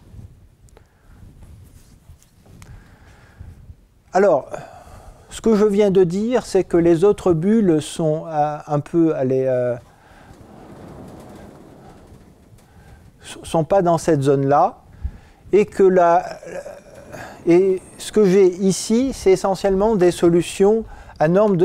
Alors, ce que je viens de dire, c'est que les autres bulles sont un peu sont pas dans cette zone-là, et que ce que j'ai ici, c'est essentiellement des solutions à norme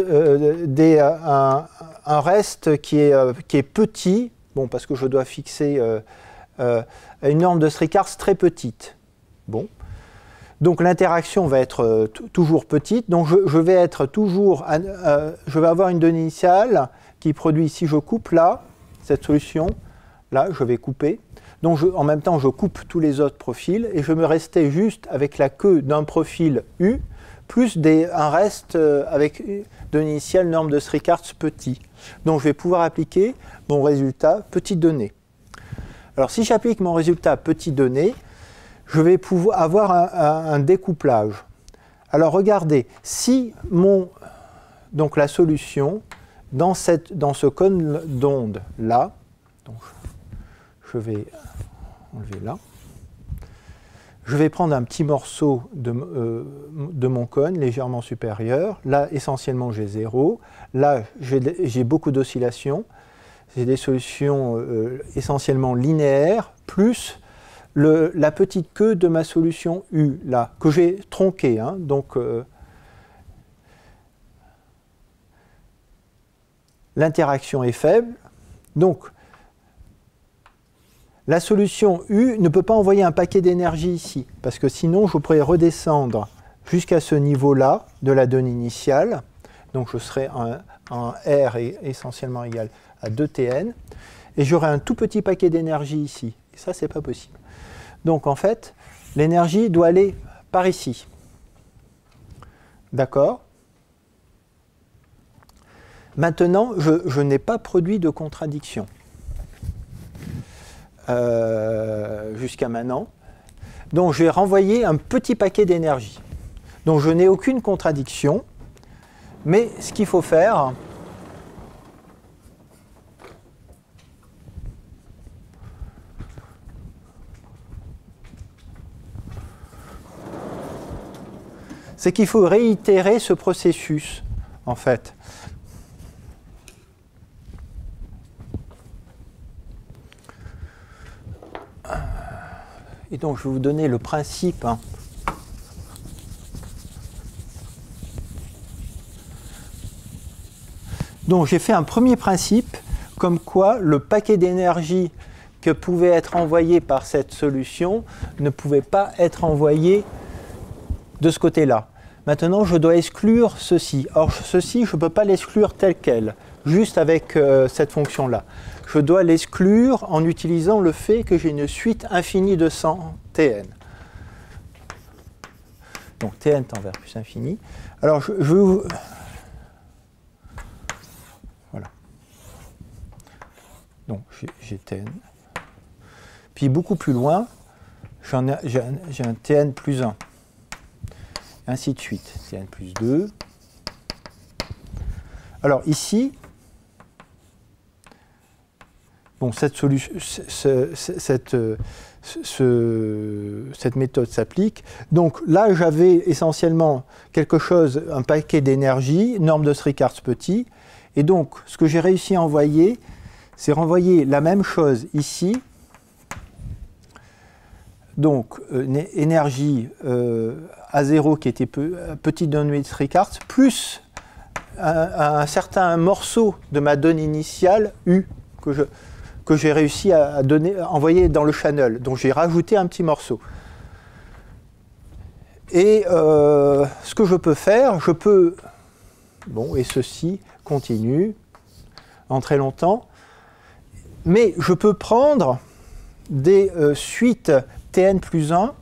un reste qui est petit, bon, parce que je dois fixer une norme de Strickhartz très petite. Bon. Donc l'interaction va être toujours petite, donc je vais avoir une donnée initiale qui produit, si je coupe là, cette solution, là je vais couper, donc en même temps je coupe tous les autres profils, et je me restais juste avec la queue d'un profil U, plus un reste avec donnée initiale norme de Strickhartz petit. Donc je vais pouvoir appliquer mon résultat petite donnée. Alors si j'applique mon résultat petite donnée, je vais pouvoir avoir un découplage. Alors regardez, si donc la solution dans ce cône d'onde là, donc je vais enlever là, je vais prendre un petit morceau de mon cône légèrement supérieur. Là, essentiellement, j'ai 0. Là, j'ai beaucoup d'oscillations. J'ai des solutions essentiellement linéaires, plus la petite queue de ma solution U, là, que j'ai tronquée. Hein, donc, l'interaction est faible. Donc, la solution U ne peut pas envoyer un paquet d'énergie ici, parce que sinon je pourrais redescendre jusqu'à ce niveau-là de la donnée initiale. Donc je serais en R essentiellement égal à 2Tn, et j'aurai un tout petit paquet d'énergie ici. Et ça, c'est pas possible. Donc en fait, l'énergie doit aller par ici. D'accord? Maintenant, je n'ai pas produit de contradiction. Jusqu'à maintenant. Donc je vais renvoyer un petit paquet d'énergie. Donc je n'ai aucune contradiction, mais ce qu'il faut faire, c'est qu'il faut réitérer ce processus, en fait. Et donc, je vais vous donner le principe. Hein. Donc, j'ai fait un premier principe, comme quoi le paquet d'énergie que pouvait être envoyé par cette solution ne pouvait pas être envoyé de ce côté-là. Maintenant, je dois exclure ceci. Or, ceci, je ne peux pas l'exclure tel quel, juste avec cette fonction-là. Je dois l'exclure en utilisant le fait que j'ai une suite infinie de 100 Tn. Donc Tn tend vers plus infini. Alors je voilà. Donc j'ai Tn. Puis beaucoup plus loin, j'ai un Tn plus 1. Ainsi de suite. Tn plus 2. Alors ici, bon, cette méthode s'applique. Donc là, j'avais essentiellement quelque chose, un paquet d'énergie, norme de Strickhartz petit. Et donc, ce que j'ai réussi à envoyer, c'est renvoyer la même chose ici. Donc, énergie A0 qui était petite donnée de Strickhartz, plus un certain morceau de ma donnée initiale U que j'ai réussi à envoyer dans le channel. Donc j'ai rajouté un petit morceau. Et ce que je peux faire, bon, et ceci continue en très longtemps, mais je peux prendre des suites Tn plus 1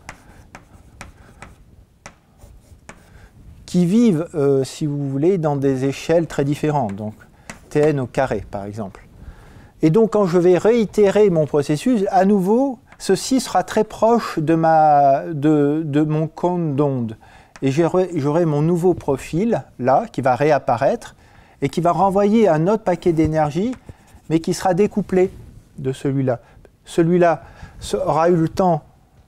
qui vivent, si vous voulez, dans des échelles très différentes, donc Tn au carré par exemple. Et donc quand je vais réitérer mon processus, à nouveau, ceci sera très proche de mon cône d'onde. Et j'aurai mon nouveau profil, là, qui va réapparaître, et qui va renvoyer un autre paquet d'énergie, mais qui sera découplé de celui-là. Celui-là aura eu le temps,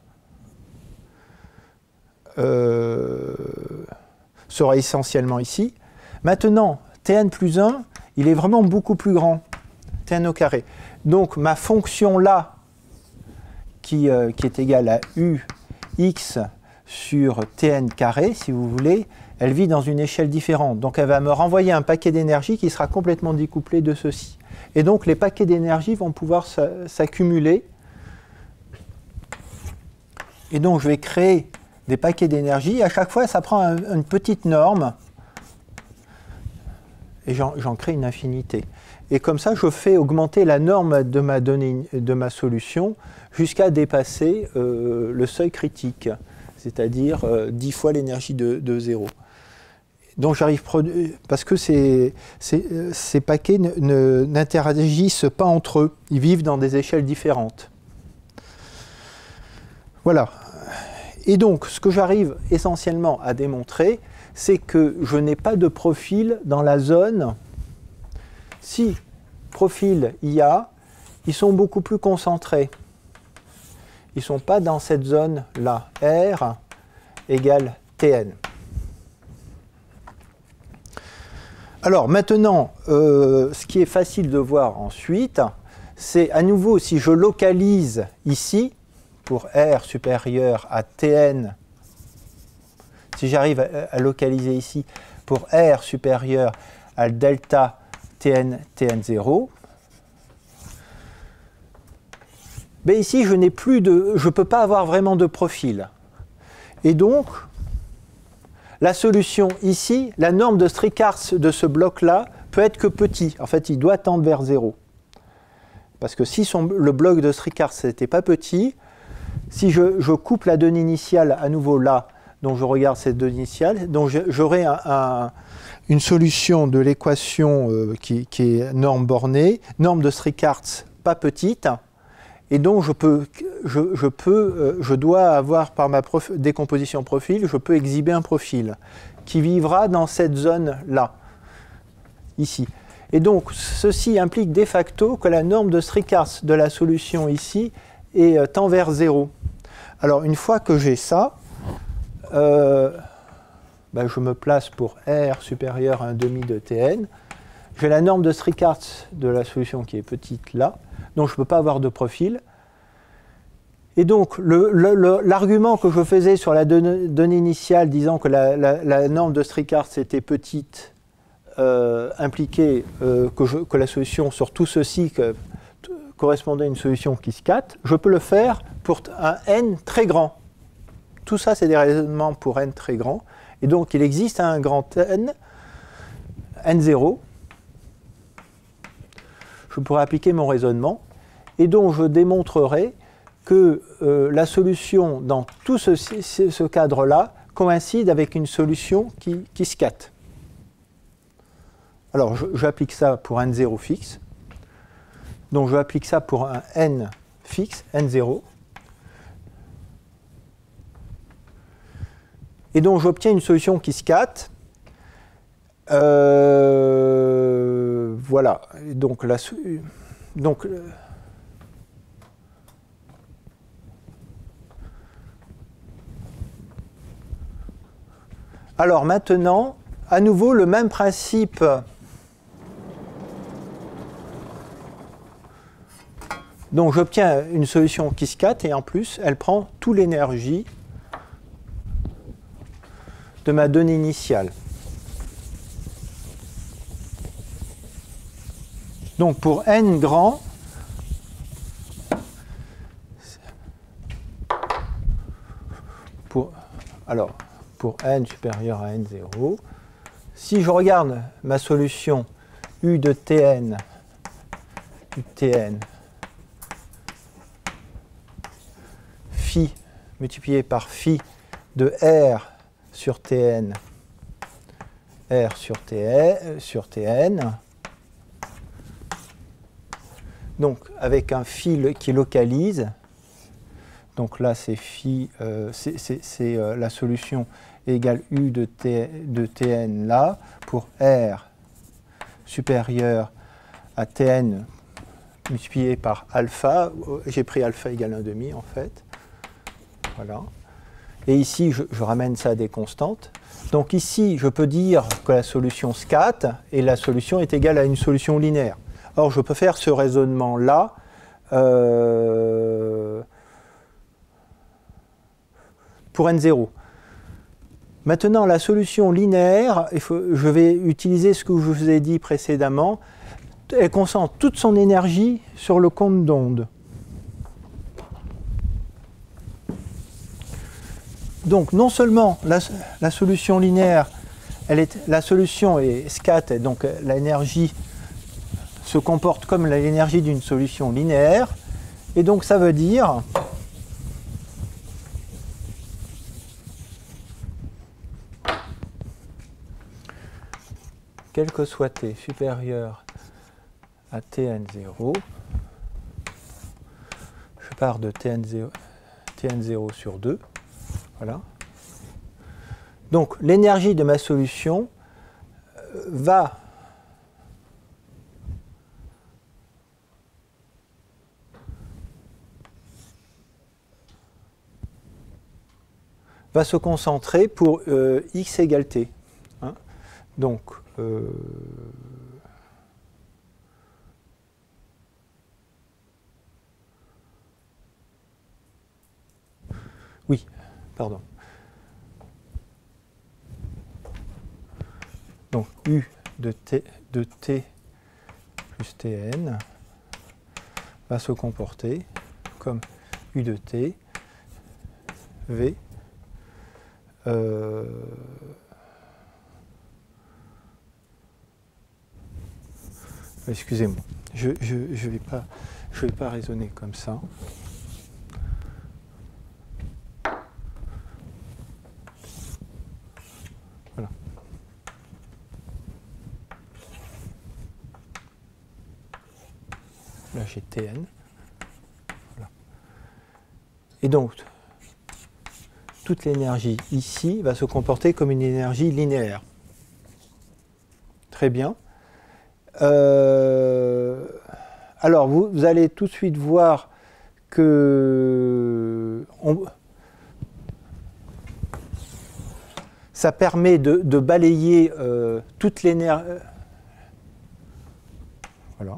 sera essentiellement ici. Maintenant, Tn plus 1, il est vraiment beaucoup plus grand, Tn au carré. Donc ma fonction là, qui est égale à Ux sur Tn carré, si vous voulez, elle vit dans une échelle différente. Donc elle va me renvoyer un paquet d'énergie qui sera complètement découplé de ceci. Et donc les paquets d'énergie vont pouvoir s'accumuler. Et donc je vais créer des paquets d'énergie. À chaque fois, ça prend une petite norme. Et j'en crée une infinité. Et comme ça, je fais augmenter la norme de ma solution jusqu'à dépasser le seuil critique, c'est-à-dire 10 fois l'énergie de 0. Donc j'arrive, parce que ces paquets n'interagissent pas entre eux, ils vivent dans des échelles différentes. Voilà. Et donc, ce que j'arrive essentiellement à démontrer, c'est que je n'ai pas de profil dans la zone. Si profil il y a, ils sont beaucoup plus concentrés. Ils ne sont pas dans cette zone-là. R égale Tn. Alors maintenant, ce qui est facile de voir ensuite, c'est à nouveau si je localise ici, pour R supérieur à Tn, si j'arrive à localiser ici pour R supérieur à delta Tn0, mais ici je n'ai plus je ne peux pas avoir vraiment de profil. Et donc, la solution ici, la norme de Strickhartz de ce bloc-là peut être que petit. En fait, il doit tendre vers 0. Parce que si le bloc de Strickhartz n'était pas petit, si je coupe la donnée initiale à nouveau là, donc je regarde cette donnée initiale, donc j'aurai une solution de l'équation qui est norme bornée, norme de Strickhartz pas petite, et donc je dois avoir par ma décomposition profil, je peux exhiber un profil qui vivra dans cette zone-là, ici. Et donc ceci implique de facto que la norme de Strickhartz de la solution ici tend vers 0. Alors une fois que j'ai ça, je me place pour R supérieur à 1,5 de Tn. J'ai la norme de Strickhartz de la solution qui est petite là, donc je ne peux pas avoir de profil. Et donc l'argument que je faisais sur la donnée initiale disant que la norme de Strickhartz était petite impliquait que la solution sur tout ceci correspondait à une solution qui scatte, je peux le faire pour un n très grand. Tout ça, c'est des raisonnements pour n très grand. Et donc, il existe un grand n, n0. Je pourrais appliquer mon raisonnement. Et donc, je démontrerai que la solution dans tout ce cadre-là coïncide avec une solution qui scatte. Alors, j'applique ça pour n0 fixe. Donc je applique ça pour un n fixe, n0. Et donc j'obtiens une solution qui scatte. Voilà. Donc, alors maintenant, à nouveau, le même principe. Donc j'obtiens une solution qui scatte et en plus, elle prend toute l'énergie de ma donnée initiale. Donc pour n grand, pour n supérieur à n0, si je regarde ma solution U de Tn, phi multiplié par phi de R sur Tn, R sur Tn, donc avec un fil qui localise, donc là c'est phi, c'est la solution égale U de Tn là, pour R supérieur à Tn multiplié par alpha, j'ai pris alpha égale 1,5 en fait, voilà. Et ici je ramène ça à des constantes. Donc ici je peux dire que la solution scatte et la solution est égale à une solution linéaire. Or je peux faire ce raisonnement là pour n0. Maintenant, la solution linéaire, je vais utiliser ce que je vous ai dit précédemment, elle concentre toute son énergie sur le compte d'onde. Donc, non seulement la solution linéaire, la solution est scat, et donc l'énergie se comporte comme l'énergie d'une solution linéaire, et donc ça veut dire quel que soit t supérieur à Tn0, je pars de Tn0 sur 2, voilà. Donc l'énergie de ma solution va se concentrer pour x égale t. Hein. Donc, oui, pardon. Donc, U de t plus Tn va se comporter comme U de t, V, excusez-moi, je vais pas raisonner comme ça. Voilà. Là j'ai Tn. Voilà. Et donc toute l'énergie ici va se comporter comme une énergie linéaire. Très bien. Alors, vous allez tout de suite voir que ça permet de balayer toute l'énergie. Voilà.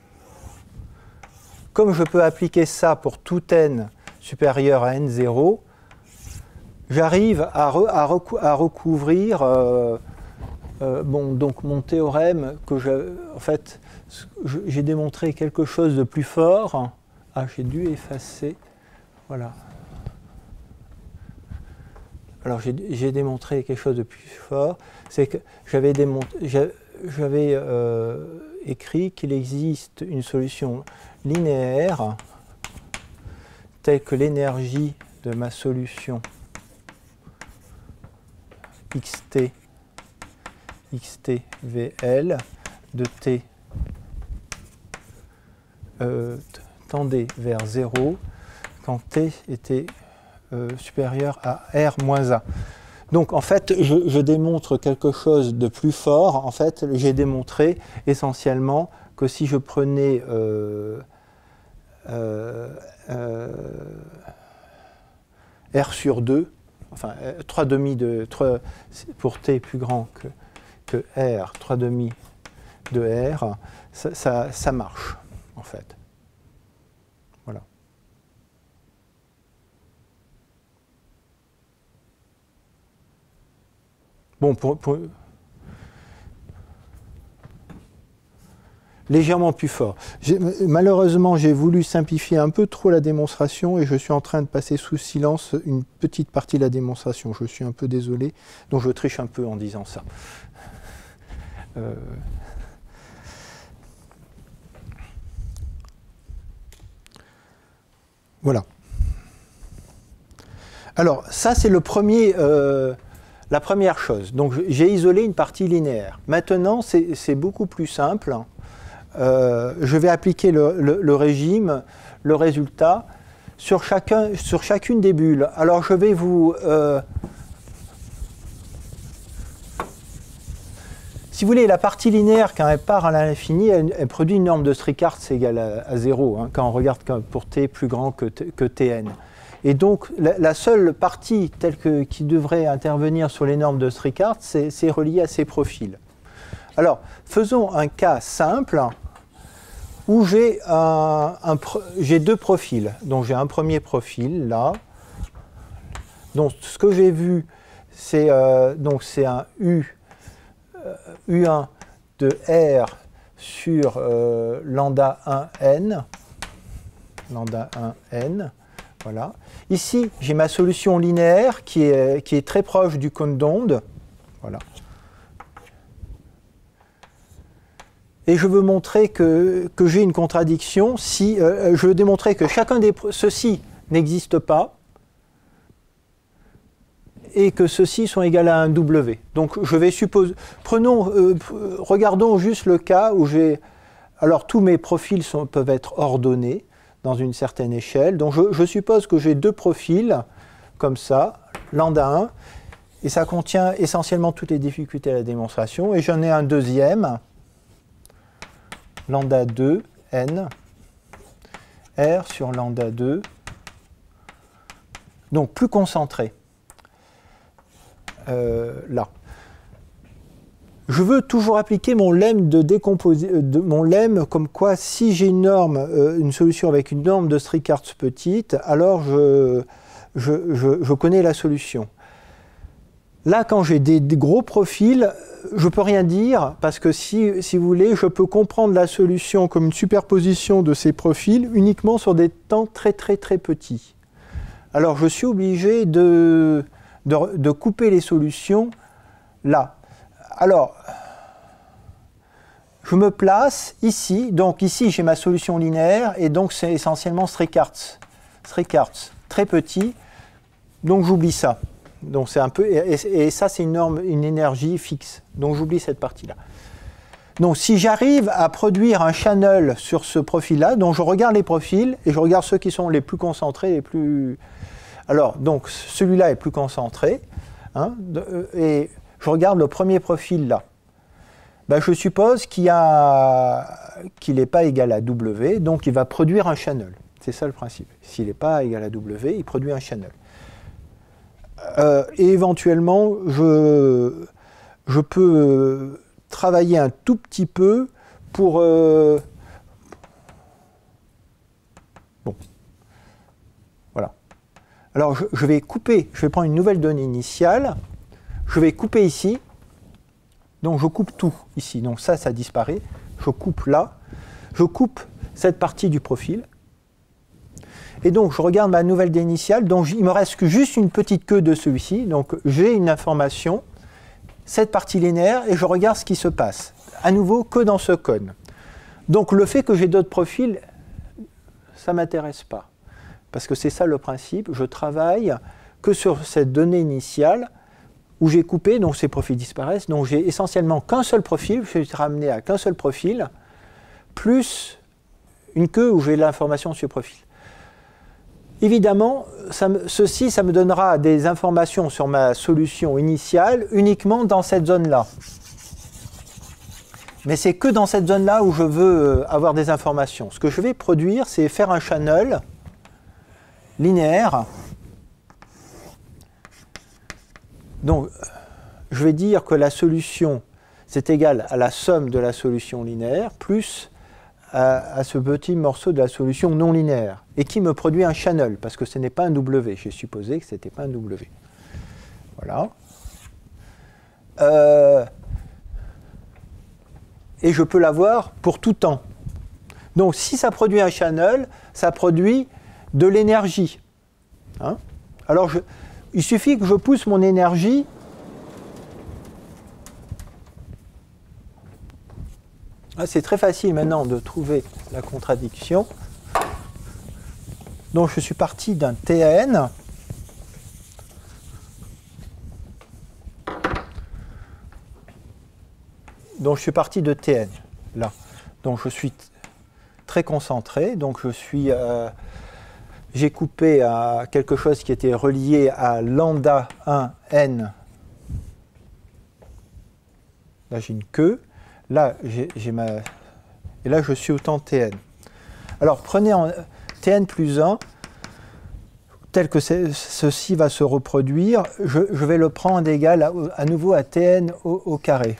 Comme je peux appliquer ça pour tout n supérieur à n0, j'arrive à recouvrir donc mon théorème que en fait, j'ai démontré quelque chose de plus fort. Ah, j'ai dû effacer. Voilà. Alors, j'ai démontré quelque chose de plus fort. C'est que j'avais écrit qu'il existe une solution linéaire telle que l'énergie de ma solution xt VL de t tendait vers 0 quand t était supérieur à r moins 1. Donc en fait, je démontre quelque chose de plus fort. En fait, j'ai démontré essentiellement que si je prenais r sur 2, enfin 3 demi de 3, pour t plus grand que r, 3 demi de r, ça marche en fait. Voilà. Bon, légèrement plus fort. Malheureusement, j'ai voulu simplifier un peu trop la démonstration et je suis en train de passer sous silence une petite partie de la démonstration. Je suis un peu désolé, donc je triche un peu en disant ça. Voilà. Alors, ça, c'est le premier... la première chose. Donc, j'ai isolé une partie linéaire. Maintenant, c'est beaucoup plus simple. Je vais appliquer le régime, le résultat, sur chacune des bulles. Alors, je vais vous... si vous voulez, la partie linéaire, quand elle part à l'infini, elle produit une norme de Strickhartz égale à 0, hein, quand on regarde pour t plus grand que tn. Et donc, la seule partie qui devrait intervenir sur les normes de Strickhartz, c'est relié à ces profils. Alors, faisons un cas simple où j'ai deux profils. Donc, j'ai un premier profil, là. Donc, ce que j'ai vu, c'est un U1 de R sur lambda 1n. Lambda 1n. Voilà. Ici, j'ai ma solution linéaire qui est très proche du cône d'onde. Voilà. Et je veux montrer que j'ai une contradiction si je veux démontrer que chacun de ceux-ci n'existe pas et que ceux-ci sont égaux à un W. Donc je vais supposer... regardons juste le cas où j'ai... Alors tous mes profils peuvent être ordonnés dans une certaine échelle. Donc je suppose que j'ai deux profils, comme ça, lambda 1, et ça contient essentiellement toutes les difficultés à la démonstration, et j'en ai un deuxième, lambda 2, n, r sur lambda 2, donc plus concentré, là. Je veux toujours appliquer mon lemme de mon lemme comme quoi si j'ai une solution avec une norme de Strickhartz petite, alors je connais la solution. Là, quand j'ai des gros profils, je ne peux rien dire parce que si vous voulez, je peux comprendre la solution comme une superposition de ces profils uniquement sur des temps très très très petits. Alors je suis obligé de couper les solutions là. Alors, je me place ici. Donc ici, j'ai ma solution linéaire et donc c'est essentiellement Strickhartz. Strickhartz, très petit. Donc j'oublie ça. Donc c'est un peu et ça c'est une énergie fixe. Donc j'oublie cette partie-là. Donc si j'arrive à produire un channel sur ce profil-là, donc je regarde les profils et je regarde ceux qui sont les plus concentrés, les plus. Alors donc celui-là est plus concentré, hein, et je regarde le premier profil là. Ben, je suppose qu'il n'est pas égal à W, donc il va produire un channel. C'est ça le principe. S'il n'est pas égal à W, il produit un channel. Et éventuellement, je peux travailler un tout petit peu pour... Bon. Voilà. Alors, je vais couper, je vais prendre une nouvelle donnée initiale. Je vais couper ici, donc je coupe tout ici, donc ça disparaît, je coupe là, je coupe cette partie du profil, et donc je regarde ma nouvelle donnée initiale, donc il me reste juste une petite queue de celui-ci, donc j'ai une information, cette partie linéaire, et je regarde ce qui se passe, à nouveau que dans ce cône. Donc le fait que j'ai d'autres profils, ça ne m'intéresse pas, parce que c'est ça le principe, je travaille que sur cette donnée initiale, où j'ai coupé, donc ces profils disparaissent, donc j'ai essentiellement qu'un seul profil, je suis ramené à qu'un seul profil, plus une queue où j'ai l'information sur profil. Évidemment, ceci, ça me donnera des informations sur ma solution initiale uniquement dans cette zone-là. Mais c'est que dans cette zone-là où je veux avoir des informations. Ce que je vais produire, c'est faire un channel linéaire. Donc, je vais dire que la solution, c'est égal à la somme de la solution linéaire plus à ce petit morceau de la solution non linéaire, et qui me produit un channel, parce que ce n'est pas un W. J'ai supposé que ce n'était pas un W. Voilà. Et je peux l'avoir pour tout temps. Donc si ça produit un channel, ça produit de l'énergie. Hein? Alors il suffit que je pousse mon énergie c'est très facile maintenant de trouver la contradiction. Donc je suis parti d'un Tn. Donc je suis parti de Tn, là. Donc je suis très concentré. Donc j'ai coupé à quelque chose qui était relié à lambda 1n. Là j'ai une queue. Là, et là, je suis au temps Tn. Alors, prenez en Tn plus 1, tel que ceci va se reproduire, je vais le prendre égal à nouveau à Tn au carré.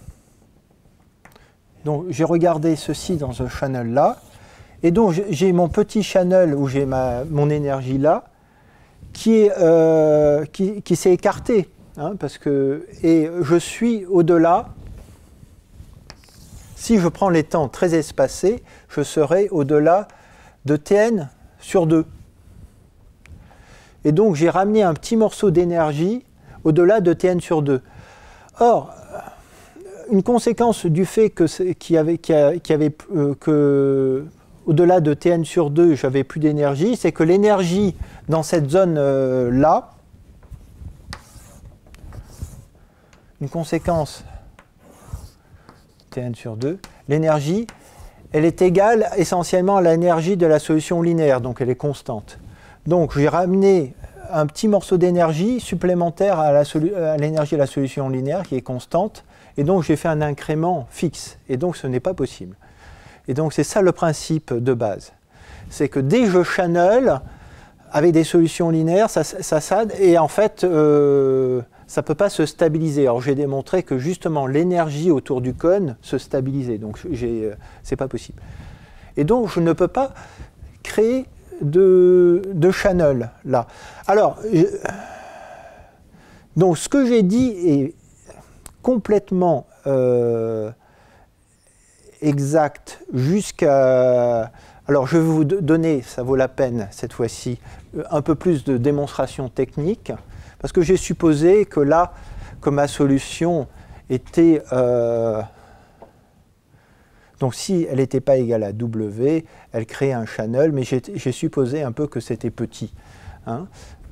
Donc, j'ai regardé ceci dans ce channel-là, et donc j'ai mon petit channel où j'ai mon énergie là, qui s'est écarté, hein, et je suis au-delà. Si je prends les temps très espacés, je serai au-delà de Tn sur 2. Et donc j'ai ramené un petit morceau d'énergie au-delà de Tn sur 2. Or, une conséquence du fait que au-delà de Tn sur 2, j'avais plus d'énergie, c'est que l'énergie dans cette zone-là, une conséquence Tn sur 2, l'énergie, elle est égale essentiellement à l'énergie de la solution linéaire, donc elle est constante. Donc j'ai ramené un petit morceau d'énergie supplémentaire à l'énergie de la solution linéaire qui est constante, et donc j'ai fait un incrément fixe, et donc ce n'est pas possible. Et donc c'est ça le principe de base. C'est que dès que je channel avec des solutions linéaires, et en fait, ça ne peut pas se stabiliser. Alors j'ai démontré que justement l'énergie autour du cône se stabilisait, donc c'est pas possible. Et donc je ne peux pas créer de channel là. Alors, donc ce que j'ai dit est complètement exact jusqu'à... Alors je vais vous donner, ça vaut la peine cette fois-ci, un peu plus de démonstration technique. Parce que j'ai supposé que là, que ma solution était... donc si elle n'était pas égale à W, elle créait un channel, mais j'ai supposé un peu que c'était petit. Hein.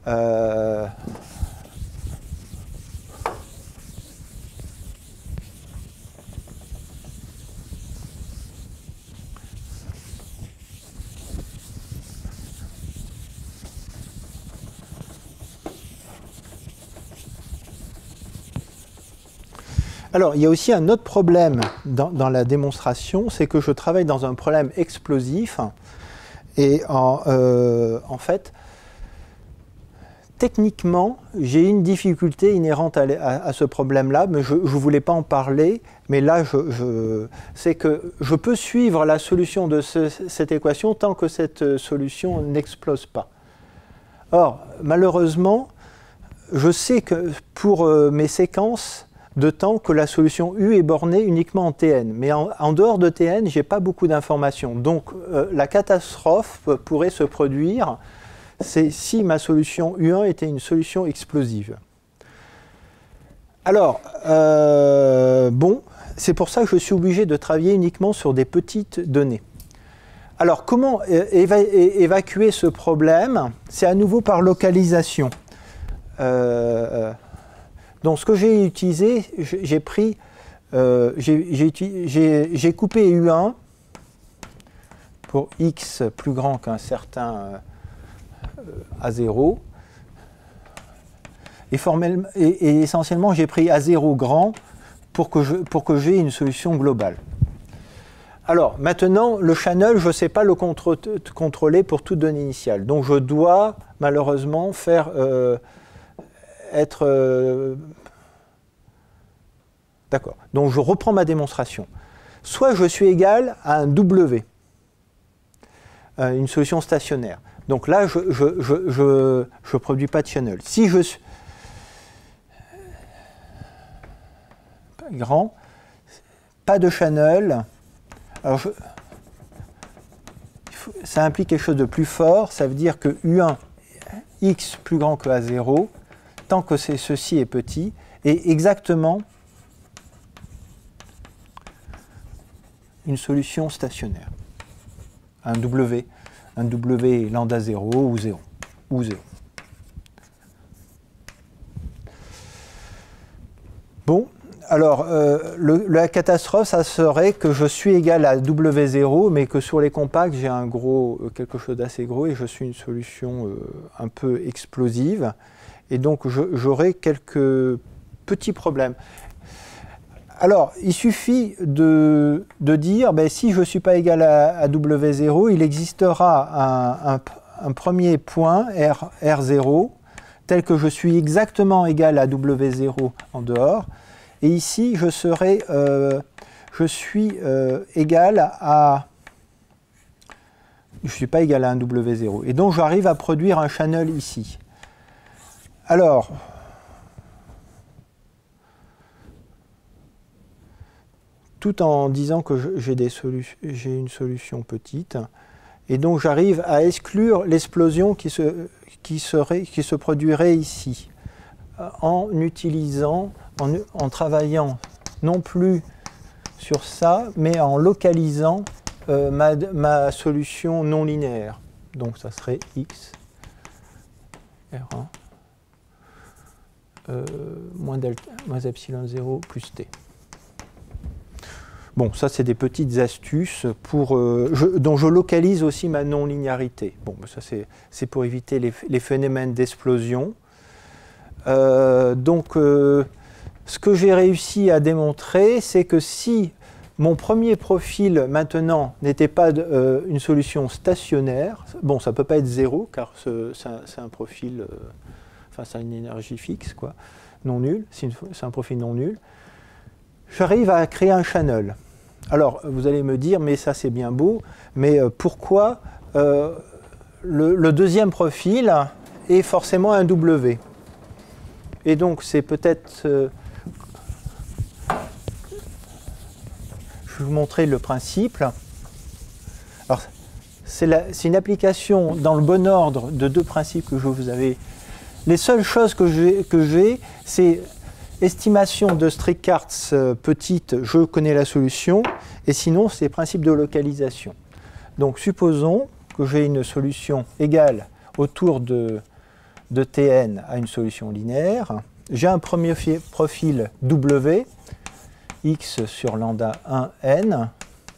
Alors, il y a aussi un autre problème dans la démonstration, c'est que je travaille dans un problème explosif. Et en fait, techniquement, j'ai une difficulté inhérente à ce problème-là, mais je ne voulais pas en parler. Mais là, c'est que je peux suivre la solution de cette équation tant que cette solution n'explose pas. Or, malheureusement, je sais que pour mes séquences de temps que la solution U est bornée uniquement en Tn. Mais en dehors de Tn, je n'ai pas beaucoup d'informations. Donc la catastrophe pourrait se produire si ma solution U1 était une solution explosive. Alors, bon, c'est pour ça que je suis obligé de travailler uniquement sur des petites données. Alors, comment évacuer ce problème? C'est à nouveau par localisation. Donc ce que j'ai utilisé, j'ai coupé U1 pour x plus grand qu'un certain A0. Et essentiellement, j'ai pris A0 grand pour que j'ai une solution globale. Alors, maintenant, le channel, je ne sais pas le contrôler pour toute donnée initiale. Donc, je dois, malheureusement, faire D'accord. Donc, je reprends ma démonstration. Soit je suis égal à un W, une solution stationnaire. Donc là, je ne produis pas de channel. Si je suis grand, pas de channel. Alors ça implique quelque chose de plus fort. Ça veut dire que U1, x plus grand que A0, tant que ceci est petit, est exactement une solution stationnaire. Un W lambda 0 ou 0. Bon, alors la catastrophe, ça serait que je suis égal à W0, mais que sur les compacts, j'ai quelque chose d'assez gros et je suis une solution un peu explosive. Et donc, j'aurai quelques petits problèmes. Alors, il suffit de dire, si je ne suis pas égal à W0, il existera un premier point, R0, tel que je suis exactement égal à W0 en dehors. Et ici, je suis égal à... Je ne suis pas égal à un W0. Et donc, j'arrive à produire un channel ici. Alors... tout en disant que j'ai une solution petite. Et donc j'arrive à exclure l'explosion qui se produirait ici, en travaillant non plus sur ça, mais en localisant ma solution non linéaire. Donc ça serait x, R1, moins epsilon 0 plus t. Bon, ça, c'est des petites astuces dont je localise aussi ma non-linéarité. Bon, ça, c'est pour éviter les phénomènes d'explosion. Ce que j'ai réussi à démontrer, c'est que si mon premier profil, maintenant, n'était pas une solution stationnaire, bon, ça ne peut pas être 0, car c'est un profil, c'est une énergie fixe, quoi, non nulle, c'est un profil non nul, j'arrive à créer un channel. Alors, vous allez me dire, mais ça c'est bien beau, mais pourquoi le deuxième profil est forcément un W? Et donc, c'est peut-être... je vais vous montrer le principe. Alors, c'est une application dans le bon ordre de deux principes que je vous avais. Les seules choses que j'ai, c'est... estimation de Strickhardt petite, je connais la solution, et sinon c'est principe de localisation. Donc supposons que j'ai une solution égale autour de Tn à une solution linéaire. J'ai un premier profil W, x sur lambda 1n,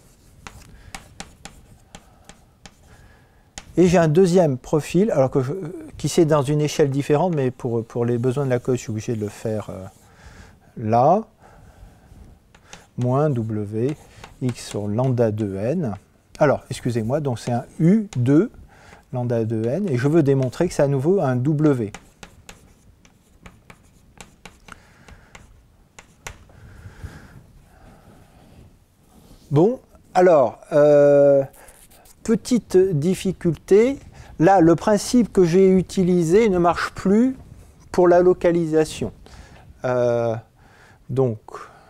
et j'ai un deuxième profil, alors qui c'est dans une échelle différente, mais pour les besoins de la code, je suis obligé de le faire là, moins W, x sur lambda 2n. Alors, excusez-moi, donc c'est un U2, lambda 2n, et je veux démontrer que c'est à nouveau un W. Bon, alors, petite difficulté, là, le principe que j'ai utilisé ne marche plus pour la localisation. Donc,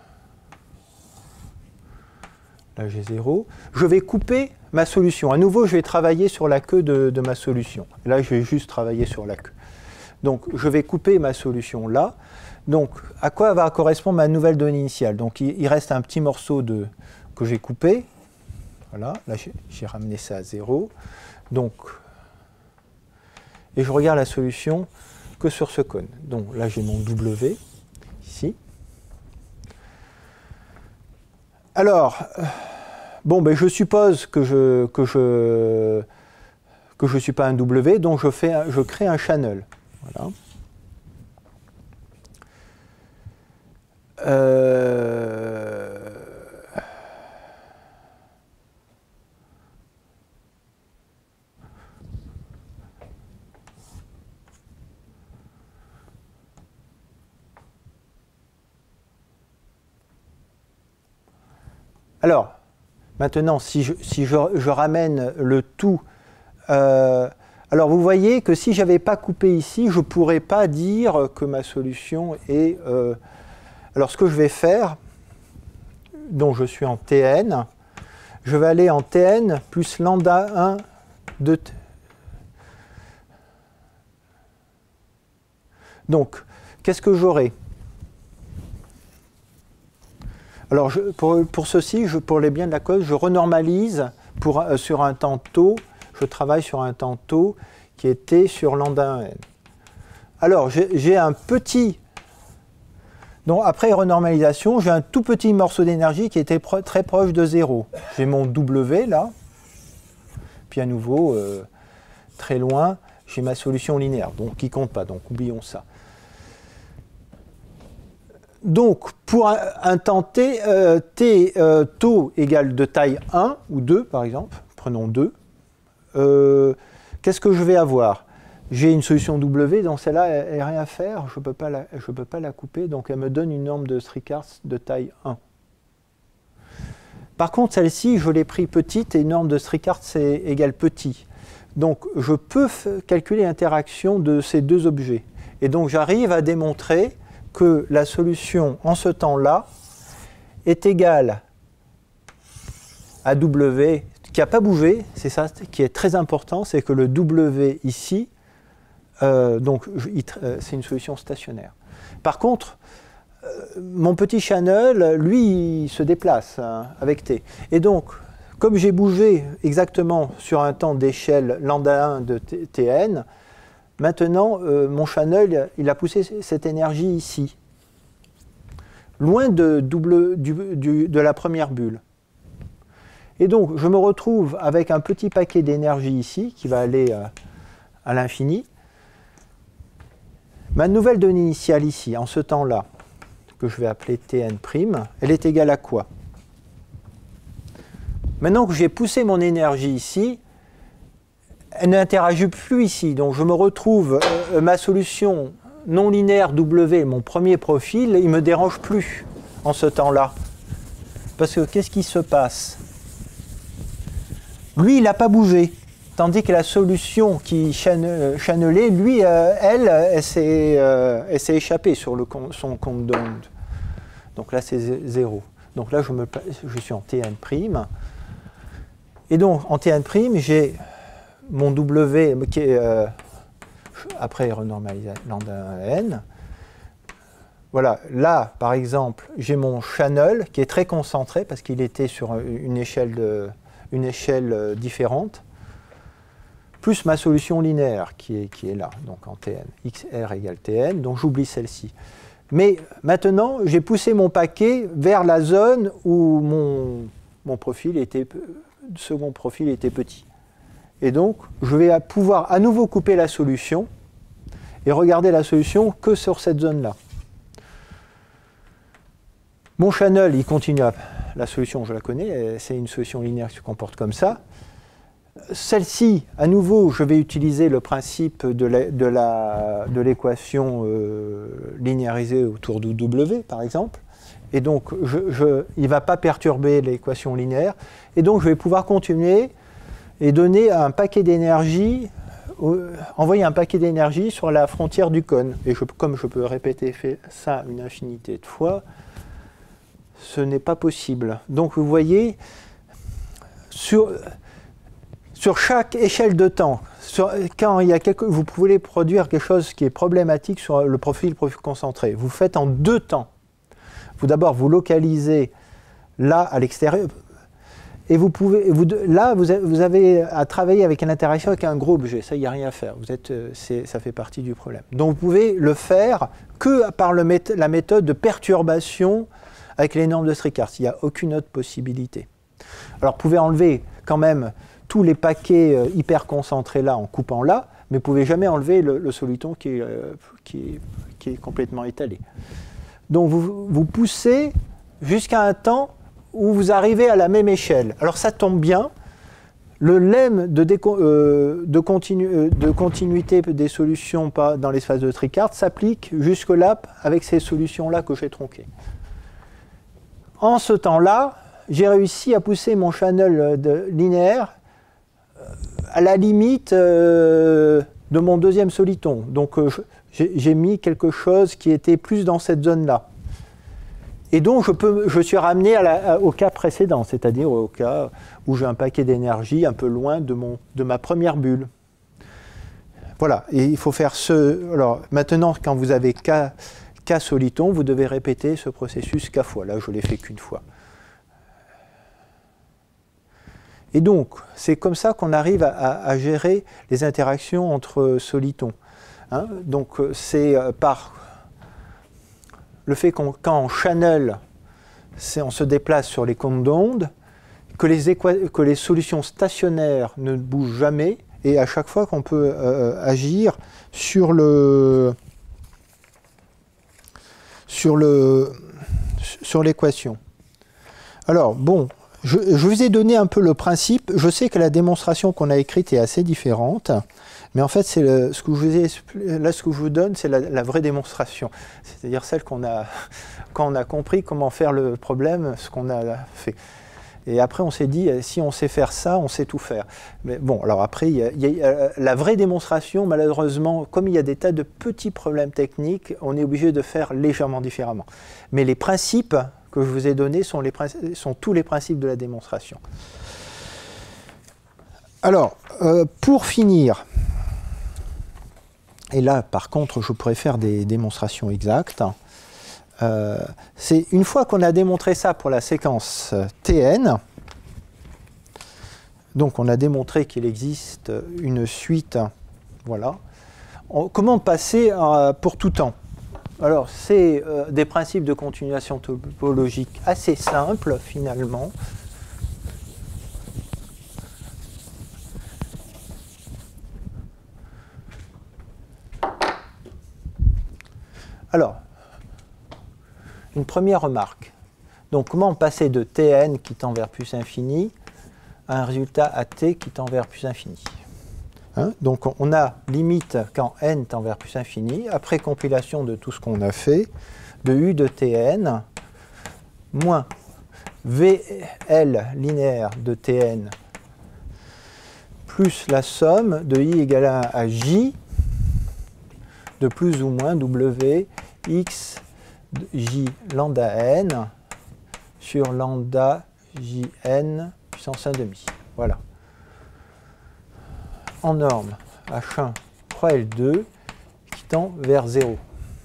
là j'ai 0. Je vais couper ma solution. À nouveau, je vais travailler sur la queue de ma solution. Là, je vais juste travailler sur la queue. Donc, je vais couper ma solution là. Donc, à quoi va correspondre ma nouvelle donnée initiale? Donc, il reste un petit morceau que j'ai coupé. Voilà, là j'ai ramené ça à 0. Donc, et je regarde la solution que sur ce cône. Donc, là j'ai mon W. Ici. Alors, Bon, ben, je suppose que je suis pas un W, donc je crée un channel. Voilà. Alors, maintenant, si je ramène le tout, alors vous voyez que si je n'avais pas coupé ici, je ne pourrais pas dire que ma solution est... alors ce que je vais faire, donc je suis en Tn, je vais aller en Tn plus lambda 1 de T. Donc, qu'est-ce que j'aurai? Alors, pour ceci, pour les biens de la cause, je renormalise sur un temps tau, je travaille sur un temps tau qui était sur lambda 1n. Alors, j'ai un petit... Donc, après renormalisation, j'ai un tout petit morceau d'énergie qui était très proche de 0. J'ai mon W, là. Puis à nouveau, très loin, j'ai ma solution linéaire, donc qui ne compte pas, donc oublions ça. Donc, pour un temps t, tau égale de taille 1 ou 2, par exemple, prenons 2, qu'est-ce que je vais avoir? J'ai une solution W, donc celle-là, elle n'a rien à faire, je ne peux pas la couper, donc elle me donne une norme de Strickhardt de taille 1. Par contre, celle-ci, je l'ai pris petite, et une norme de Strickhardt, c'est égale petit. Donc, je peux calculer l'interaction de ces deux objets. Et donc, j'arrive à démontrer que la solution en ce temps-là est égale à W, qui n'a pas bougé, c'est ça qui est très important, c'est que le W ici, c'est une solution stationnaire. Par contre, mon petit channel, lui, il se déplace avec T. Et donc, comme j'ai bougé exactement sur un temps d'échelle lambda 1 de Tn, maintenant, mon channel, il a poussé cette énergie ici, loin de la première bulle. Et donc, je me retrouve avec un petit paquet d'énergie ici, qui va aller à l'infini. Ma nouvelle donnée initiale ici, en ce temps-là, que je vais appeler Tn', elle est égale à quoi? Maintenant que j'ai poussé mon énergie ici, elle n'interagit plus ici, donc je me retrouve, ma solution non linéaire W, mon premier profil, il ne me dérange plus en ce temps-là. Parce que qu'est-ce qui se passe? Lui, il n'a pas bougé, tandis que la solution qui channelait, lui, elle s'est échappée sur son compte d'onde. Donc là, c'est 0. Donc là, je suis en Tn'. Et donc, en Tn', j'ai mon W qui est après renormalisation lambda n. Voilà, là par exemple, j'ai mon channel qui est très concentré parce qu'il était sur une échelle différente, plus ma solution linéaire qui est là, donc en Tn, xr égale Tn, donc j'oublie celle-ci. Mais maintenant, j'ai poussé mon paquet vers la zone où mon second profil était petit. Et donc, je vais pouvoir à nouveau couper la solution et regarder la solution que sur cette zone-là. Mon channel, il continue la solution, je la connais, c'est une solution linéaire qui se comporte comme ça. Celle-ci, à nouveau, je vais utiliser le principe de l'équation linéarisée autour de W, par exemple. Et donc, il ne va pas perturber l'équation linéaire. Et donc, je vais pouvoir continuer et donner un paquet d'énergie, envoyer un paquet d'énergie sur la frontière du cône. Et comme je peux répéter ça une infinité de fois, ce n'est pas possible. Donc vous voyez, sur chaque échelle de temps, quand il y a vous pouvez produire quelque chose qui est problématique sur le profil concentré, vous faites en 2 temps. D'abord, vous localisez là à l'extérieur. Et vous avez à travailler avec une interaction avec un gros objet. Ça, il n'y a rien à faire. Ça fait partie du problème. Donc, vous pouvez le faire que par la méthode de perturbation avec les normes de Strickhardt. Il n'y a aucune autre possibilité. Alors vous pouvez enlever quand même tous les paquets hyper concentrés là en coupant là, mais vous ne pouvez jamais enlever le soliton qui est complètement étalé. Donc vous poussez jusqu'à un temps où vous arrivez à la même échelle. Alors ça tombe bien, le lemme de continuité des solutions dans l'espace de Tricard s'applique jusque-là avec ces solutions-là que j'ai tronquées. En ce temps-là, j'ai réussi à pousser mon channel linéaire à la limite de mon deuxième soliton. Donc j'ai mis quelque chose qui était plus dans cette zone-là. Et donc je suis ramené au cas précédent, c'est-à-dire au cas où j'ai un paquet d'énergie un peu loin de ma première bulle. Voilà, et il faut faire ce... Alors maintenant, quand vous avez K soliton, vous devez répéter ce processus K fois. Là, je ne l'ai fait qu'une fois. Et donc, c'est comme ça qu'on arrive à gérer les interactions entre solitons. Hein, donc, c'est par le fait quand on channel, on se déplace sur les cônes d'onde, que les solutions stationnaires ne bougent jamais, et à chaque fois qu'on peut agir sur l'équation. Alors, bon, je vous ai donné un peu le principe. Je sais que la démonstration qu'on a écrite est assez différente, mais en fait, ce que je vous donne, c'est la vraie démonstration. C'est-à-dire celle quand on a compris comment faire le problème, ce qu'on a fait. Et après, on s'est dit, si on sait faire ça, on sait tout faire. Mais bon, alors après, il y a la vraie démonstration, malheureusement, comme il y a des tas de petits problèmes techniques, on est obligé de faire légèrement différemment. Mais les principes que je vous ai donnés sont tous les principes de la démonstration. Alors, pour finir, et là, par contre, je pourrais faire des démonstrations exactes. C'est une fois qu'on a démontré ça pour la séquence Tn, donc on a démontré qu'il existe une suite, voilà. Comment passer pour tout temps? Alors c'est des principes de continuation topologique assez simples finalement. Alors, une première remarque. Donc, comment passer de Tn qui tend vers plus infini à un résultat at qui tend vers plus infini? Hein? Donc, on a limite quand n tend vers plus infini, après compilation de tout ce qu'on a fait, de u de Tn moins Vl linéaire de Tn plus la somme de i égale 1 à j de plus ou moins W x j lambda n sur lambda jn puissance 1 demi. Voilà. En norme H1 3L2 qui tend vers 0.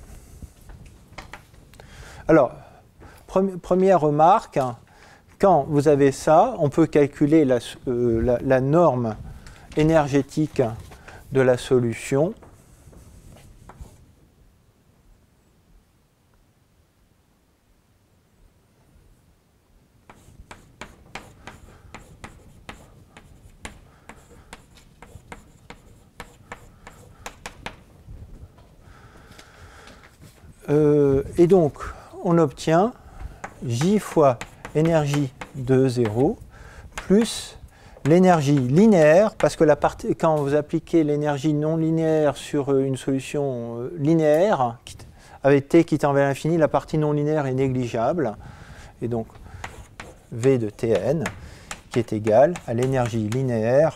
Alors, première remarque, quand vous avez ça, on peut calculer la norme énergétique de la solution. Et donc, on obtient J fois énergie de 0 plus l'énergie linéaire, parce que quand vous appliquez l'énergie non linéaire sur une solution linéaire, avec T qui tend vers l'infini, la partie non linéaire est négligeable. Et donc, V de Tn, qui est égal à l'énergie linéaire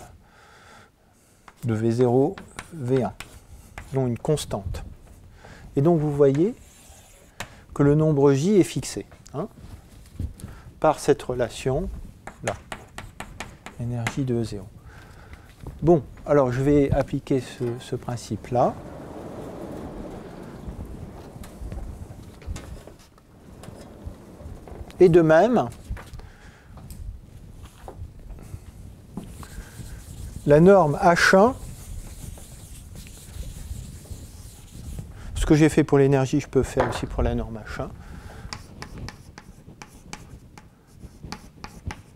de V0, V1, donc une constante. Et donc vous voyez que le nombre J est fixé par cette relation là, énergie de 0. Bon, alors je vais appliquer ce principe-là. Et de même, la norme H1, ce que j'ai fait pour l'énergie, je peux faire aussi pour la norme H1.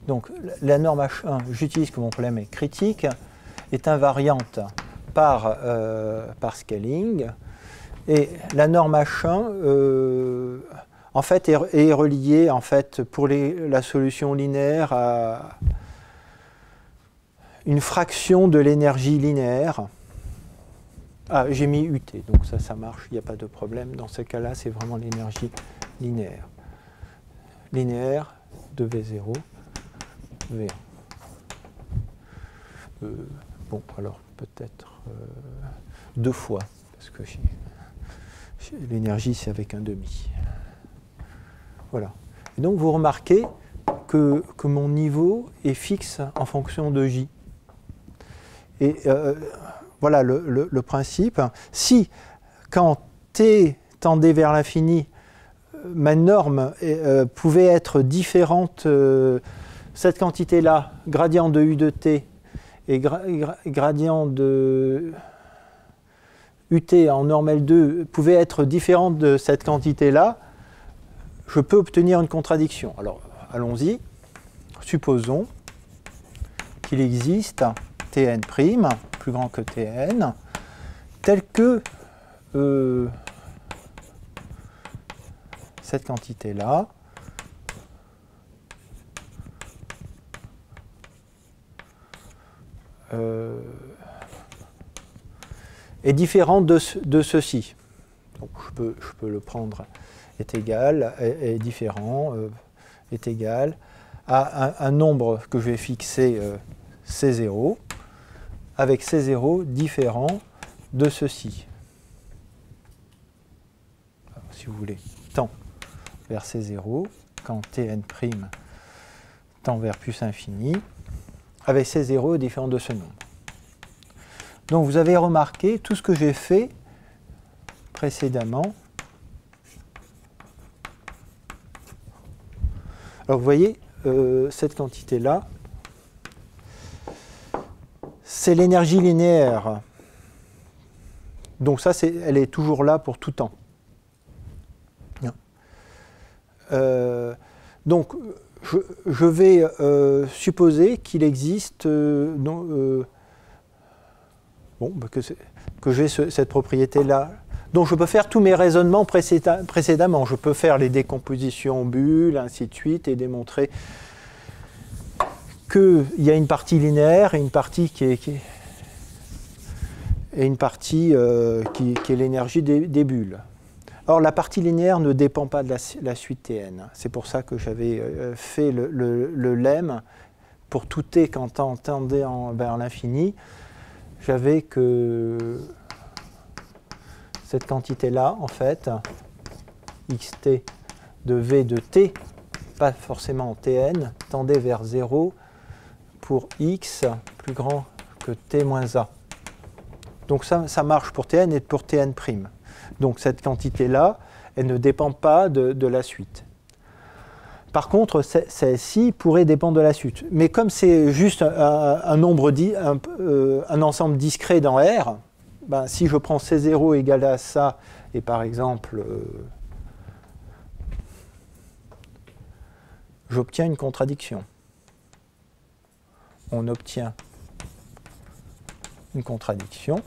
Donc la norme H1, j'utilise que mon problème est critique, est invariante par scaling. Et la norme H1 en fait, est reliée en fait, pour la solution linéaire à une fraction de l'énergie linéaire. Ah, j'ai mis UT, donc ça marche, il n'y a pas de problème. Dans ce cas-là, c'est vraiment l'énergie linéaire. Linéaire de V0, V1. Bon, alors peut-être 2 fois, parce que l'énergie, c'est avec un demi. Voilà. Et donc, vous remarquez que mon niveau est fixe en fonction de J. Et voilà le principe. Si, quand t tendait vers l'infini, ma norme pouvait être différente, cette quantité-là, gradient de U de t, et gradient de UT en norme L2 pouvait être différente de cette quantité-là, je peux obtenir une contradiction. Alors, allons-y. Supposons qu'il existe Tn', plus grand que Tn, tel que cette quantité-là est différente de ceci. Donc je peux le prendre est égal, est différent, est égal à un nombre que je vais fixer C0, avec C0 différent de ceci. Alors, si vous voulez, tend vers C0, quand Tn' tend vers plus infini, avec C0 différent de ce nombre. Donc vous avez remarqué tout ce que j'ai fait précédemment. Alors vous voyez, cette quantité-là, c'est l'énergie linéaire. Donc ça, elle est toujours là pour tout temps. Donc je vais supposer qu'il existe que j'ai cette propriété-là. Donc je peux faire tous mes raisonnements précédemment. Je peux faire les décompositions en bulles, ainsi de suite, et démontrer qu'il y a une partie linéaire et une partie qui est l'énergie des bulles. Or, la partie linéaire ne dépend pas de la suite Tn. C'est pour ça que j'avais fait le lemme pour tout t quand tendait vers l'infini. J'avais que cette quantité-là, en fait, xt de v de t, pas forcément Tn, tendait vers 0 pour x plus grand que t moins a. Donc ça marche pour Tn et pour Tn'. Donc cette quantité-là, elle ne dépend pas de la suite. Par contre, celle-ci pourrait dépendre de la suite. Mais comme c'est juste un ensemble discret dans R, ben, si je prends C0 égal à ça, et par exemple, j'obtiens une contradiction. On obtient une contradiction.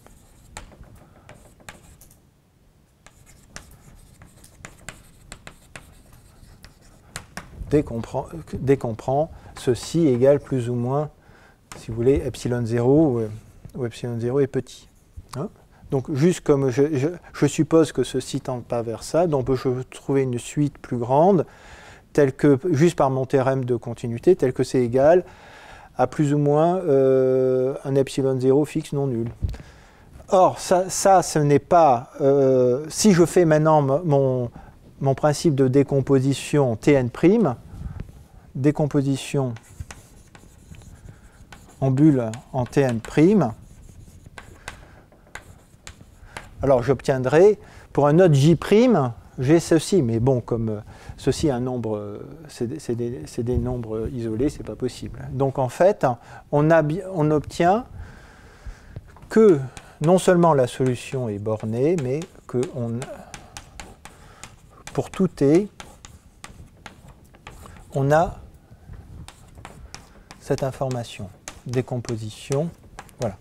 Dès qu'on prend ceci égale plus ou moins, si vous voulez, epsilon 0 ou epsilon 0 est petit. Hein? Donc juste comme je suppose que ceci ne tend pas vers ça, donc je peux trouver une suite plus grande, telle que, juste par mon théorème de continuité, telle que c'est égal à plus ou moins un epsilon 0 fixe non nul. Or, ça ce n'est pas... si je fais maintenant mon principe de décomposition Tn', décomposition en bulle en Tn', alors j'obtiendrai, pour un autre J', j'ai ceci, mais bon, comme ceci est un nombre, c'est des nombres isolés, c'est pas possible. Donc en fait, on obtient que non seulement la solution est bornée, mais que pour tout t, on a cette information. Décomposition, voilà.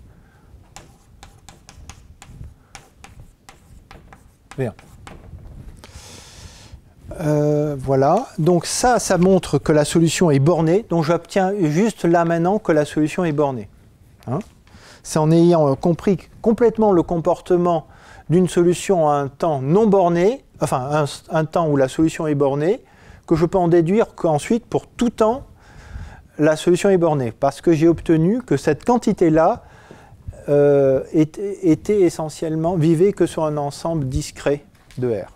Bien. Voilà, donc ça montre que la solution est bornée, donc j'obtiens juste là maintenant que la solution est bornée. Hein, c'est en ayant compris complètement le comportement d'une solution à un temps non borné, enfin un temps où la solution est bornée, que je peux en déduire qu'ensuite, pour tout temps, la solution est bornée, parce que j'ai obtenu que cette quantité-là était essentiellement, vivait que sur un ensemble discret de R.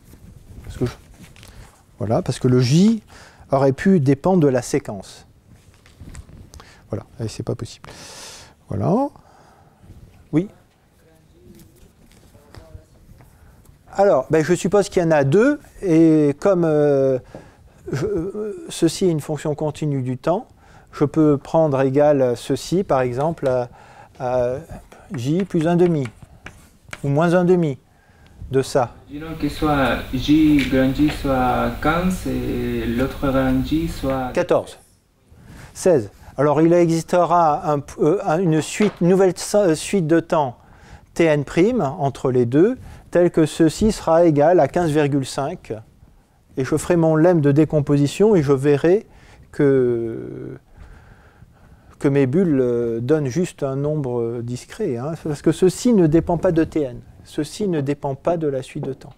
Voilà, parce que le J aurait pu dépendre de la séquence. Voilà, et c'est pas possible. Voilà. Oui. Alors, ben, je suppose qu'il y en a deux, et comme ceci est une fonction continue du temps, je peux prendre égal ceci, par exemple, à J plus 1,5, ou moins 1,5 de ça. Disons que soit J grand J soit 15 et l'autre grand J soit 14. 16. Alors il existera une nouvelle suite de temps Tn' entre les deux, tel que ceci sera égal à 15,5. Et je ferai mon lemme de décomposition et je verrai que mes bulles donnent juste un nombre discret. Hein, parce que ceci ne dépend pas de Tn. Ceci ne dépend pas de la suite de temps.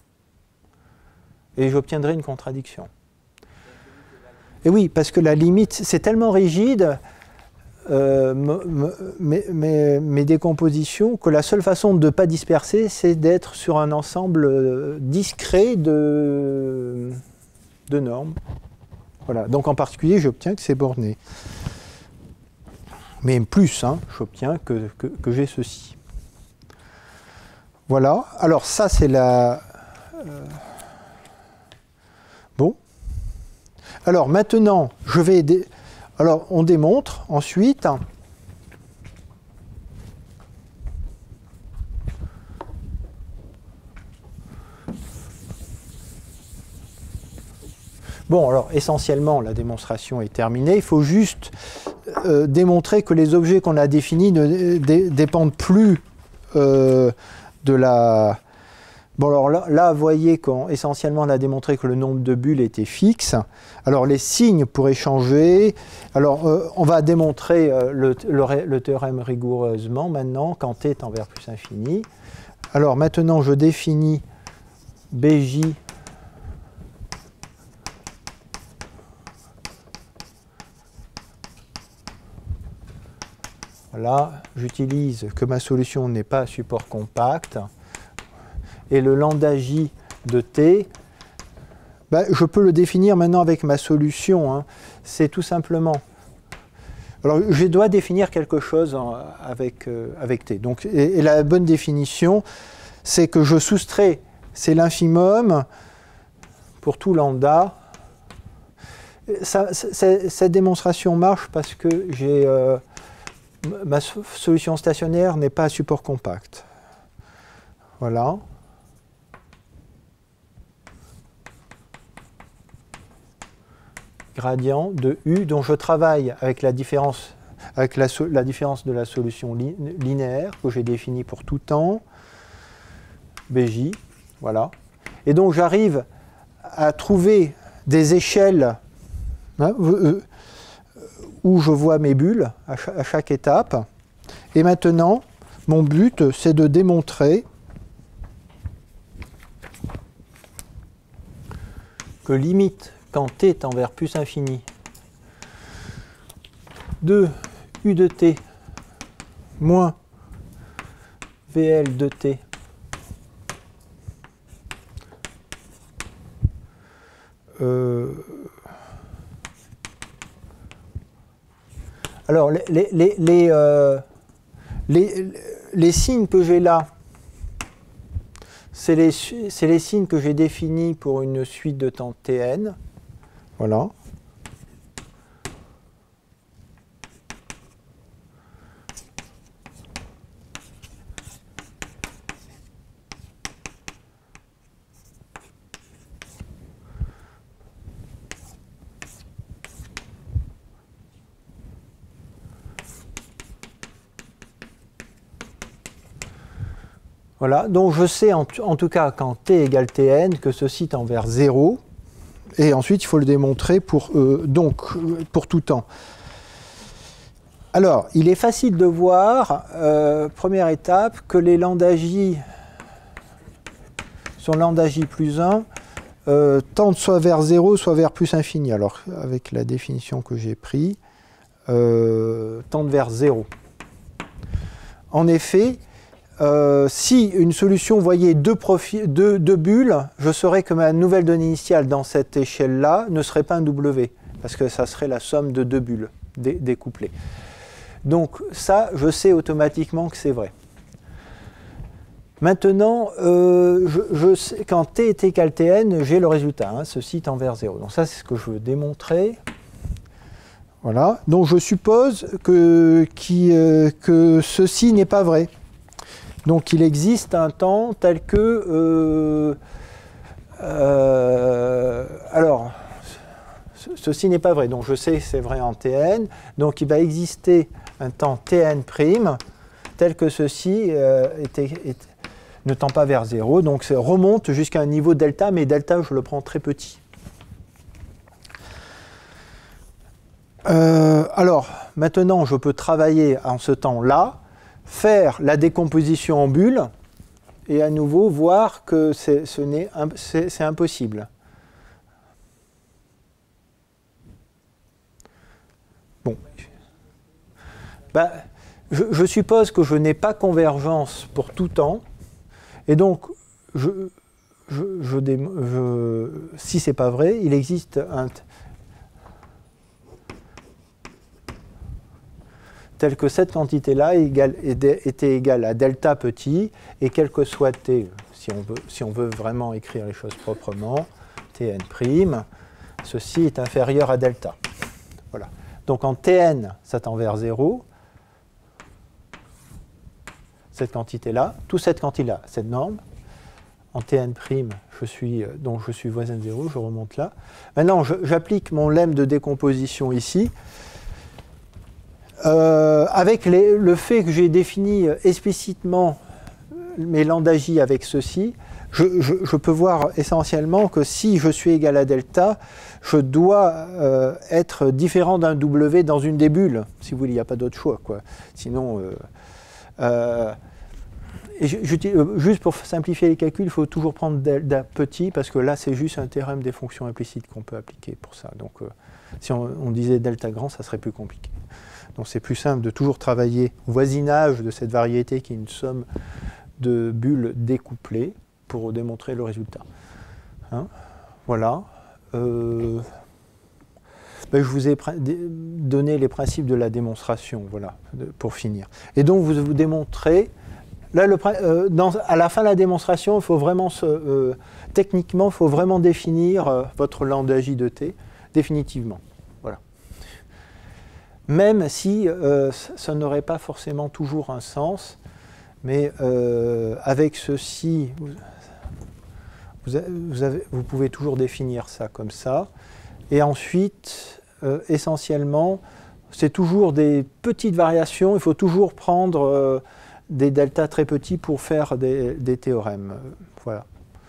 Et j'obtiendrai une contradiction. Et oui, parce que la limite, c'est tellement rigide, mes décompositions, que la seule façon de ne pas disperser, c'est d'être sur un ensemble discret de normes. Voilà. Donc en particulier, j'obtiens que c'est borné. Mais plus, hein, j'obtiens que j'ai ceci. Voilà, alors ça c'est la... Bon. Alors maintenant, je vais... Alors on démontre ensuite... Bon, alors essentiellement, la démonstration est terminée. Il faut juste démontrer que les objets qu'on a définis ne dépendent plus de la... Bon, alors là, vous voyez qu'essentiellement, on a démontré que le nombre de bulles était fixe. Alors, les signes pourraient changer. Alors, on va démontrer le théorème rigoureusement maintenant, quand t tend vers plus infini. Alors, maintenant, je définis BJ Là, j'utilise que ma solution n'est pas à support compact. Et le lambda J de t, ben, je peux le définir maintenant avec ma solution. Hein. C'est tout simplement... Alors, je dois définir quelque chose avec t. Donc, et la bonne définition, c'est que je soustrais, c'est l'infimum pour tout lambda. Cette démonstration marche parce que j'ai... ma solution stationnaire n'est pas à support compact. Voilà. Gradient de U dont je travaille avec la différence, la différence de la solution linéaire que j'ai définie pour tout temps, BJ, voilà. Et donc j'arrive à trouver des échelles hein, où je vois mes bulles à chaque étape. Et maintenant, mon but, c'est de démontrer que limite quand t tend vers plus infini de U de t moins VL de t alors les signes que j'ai là, c'est les signes que j'ai définis pour une suite de temps Tn. Voilà. Voilà, donc je sais en tout cas quand t égale tn que ceci tend vers 0. Et ensuite, il faut le démontrer pour tout temps. Alors, il est facile de voir, première étape, que les lambda j sur lambda j plus 1 tendent soit vers 0, soit vers plus infini. Alors, avec la définition que j'ai prise, tendent vers 0. En effet, si une solution voyait deux bulles, je saurais que ma nouvelle donnée initiale dans cette échelle-là ne serait pas un W, parce que ça serait la somme de deux bulles découplées. Donc ça, je sais automatiquement que c'est vrai. Maintenant, quand t est égal tn, j'ai le résultat, hein, ceci tend vers 0. Donc ça, c'est ce que je veux démontrer. Voilà. Donc je suppose que ceci n'est pas vrai. Donc il existe un temps tel que... alors, ceci n'est pas vrai, donc je sais que c'est vrai en Tn. Donc il va exister un temps Tn' tel que ceci ne tend pas vers 0. Donc ça remonte jusqu'à un niveau delta, mais delta je le prends très petit. Alors, maintenant je peux travailler en ce temps-là, faire la décomposition en bulles et à nouveau voir que c'est impossible. Bon. Ben, je suppose que je n'ai pas convergence pour tout temps et donc si ce n'est pas vrai, il existe un tel que cette quantité-là était égale à delta petit, et quel que soit t, si on veut vraiment écrire les choses proprement, tn', ceci est inférieur à delta. Voilà. Donc en tn, ça tend vers 0, cette quantité-là, toute cette quantité-là, cette norme. En tn', donc je suis voisin de 0, je remonte là. Maintenant, j'applique mon lemme de décomposition ici. Avec le fait que j'ai défini explicitement mes lambda j avec ceci, je peux voir essentiellement que si je suis égal à delta, je dois être différent d'un W dans une des bulles. Si vous voulez, il n'y a pas d'autre choix, quoi. Sinon, juste pour simplifier les calculs, il faut toujours prendre delta petit, parce que là, c'est juste un théorème des fonctions implicites qu'on peut appliquer pour ça. Donc, si on disait delta grand, ça serait plus compliqué. Donc c'est plus simple de toujours travailler au voisinage de cette variété qui est une somme de bulles découplées pour démontrer le résultat. Hein, voilà. Ben je vous ai donné les principes de la démonstration, voilà, pour finir. Et donc vous démontrez, là, à la fin de la démonstration, il faut vraiment techniquement, il faut vraiment définir votre lambda j de t définitivement. Même si ça n'aurait pas forcément toujours un sens, mais avec ceci, vous pouvez toujours définir ça comme ça. Et ensuite, essentiellement, c'est toujours des petites variations, il faut toujours prendre des deltas très petits pour faire des théorèmes. Voilà.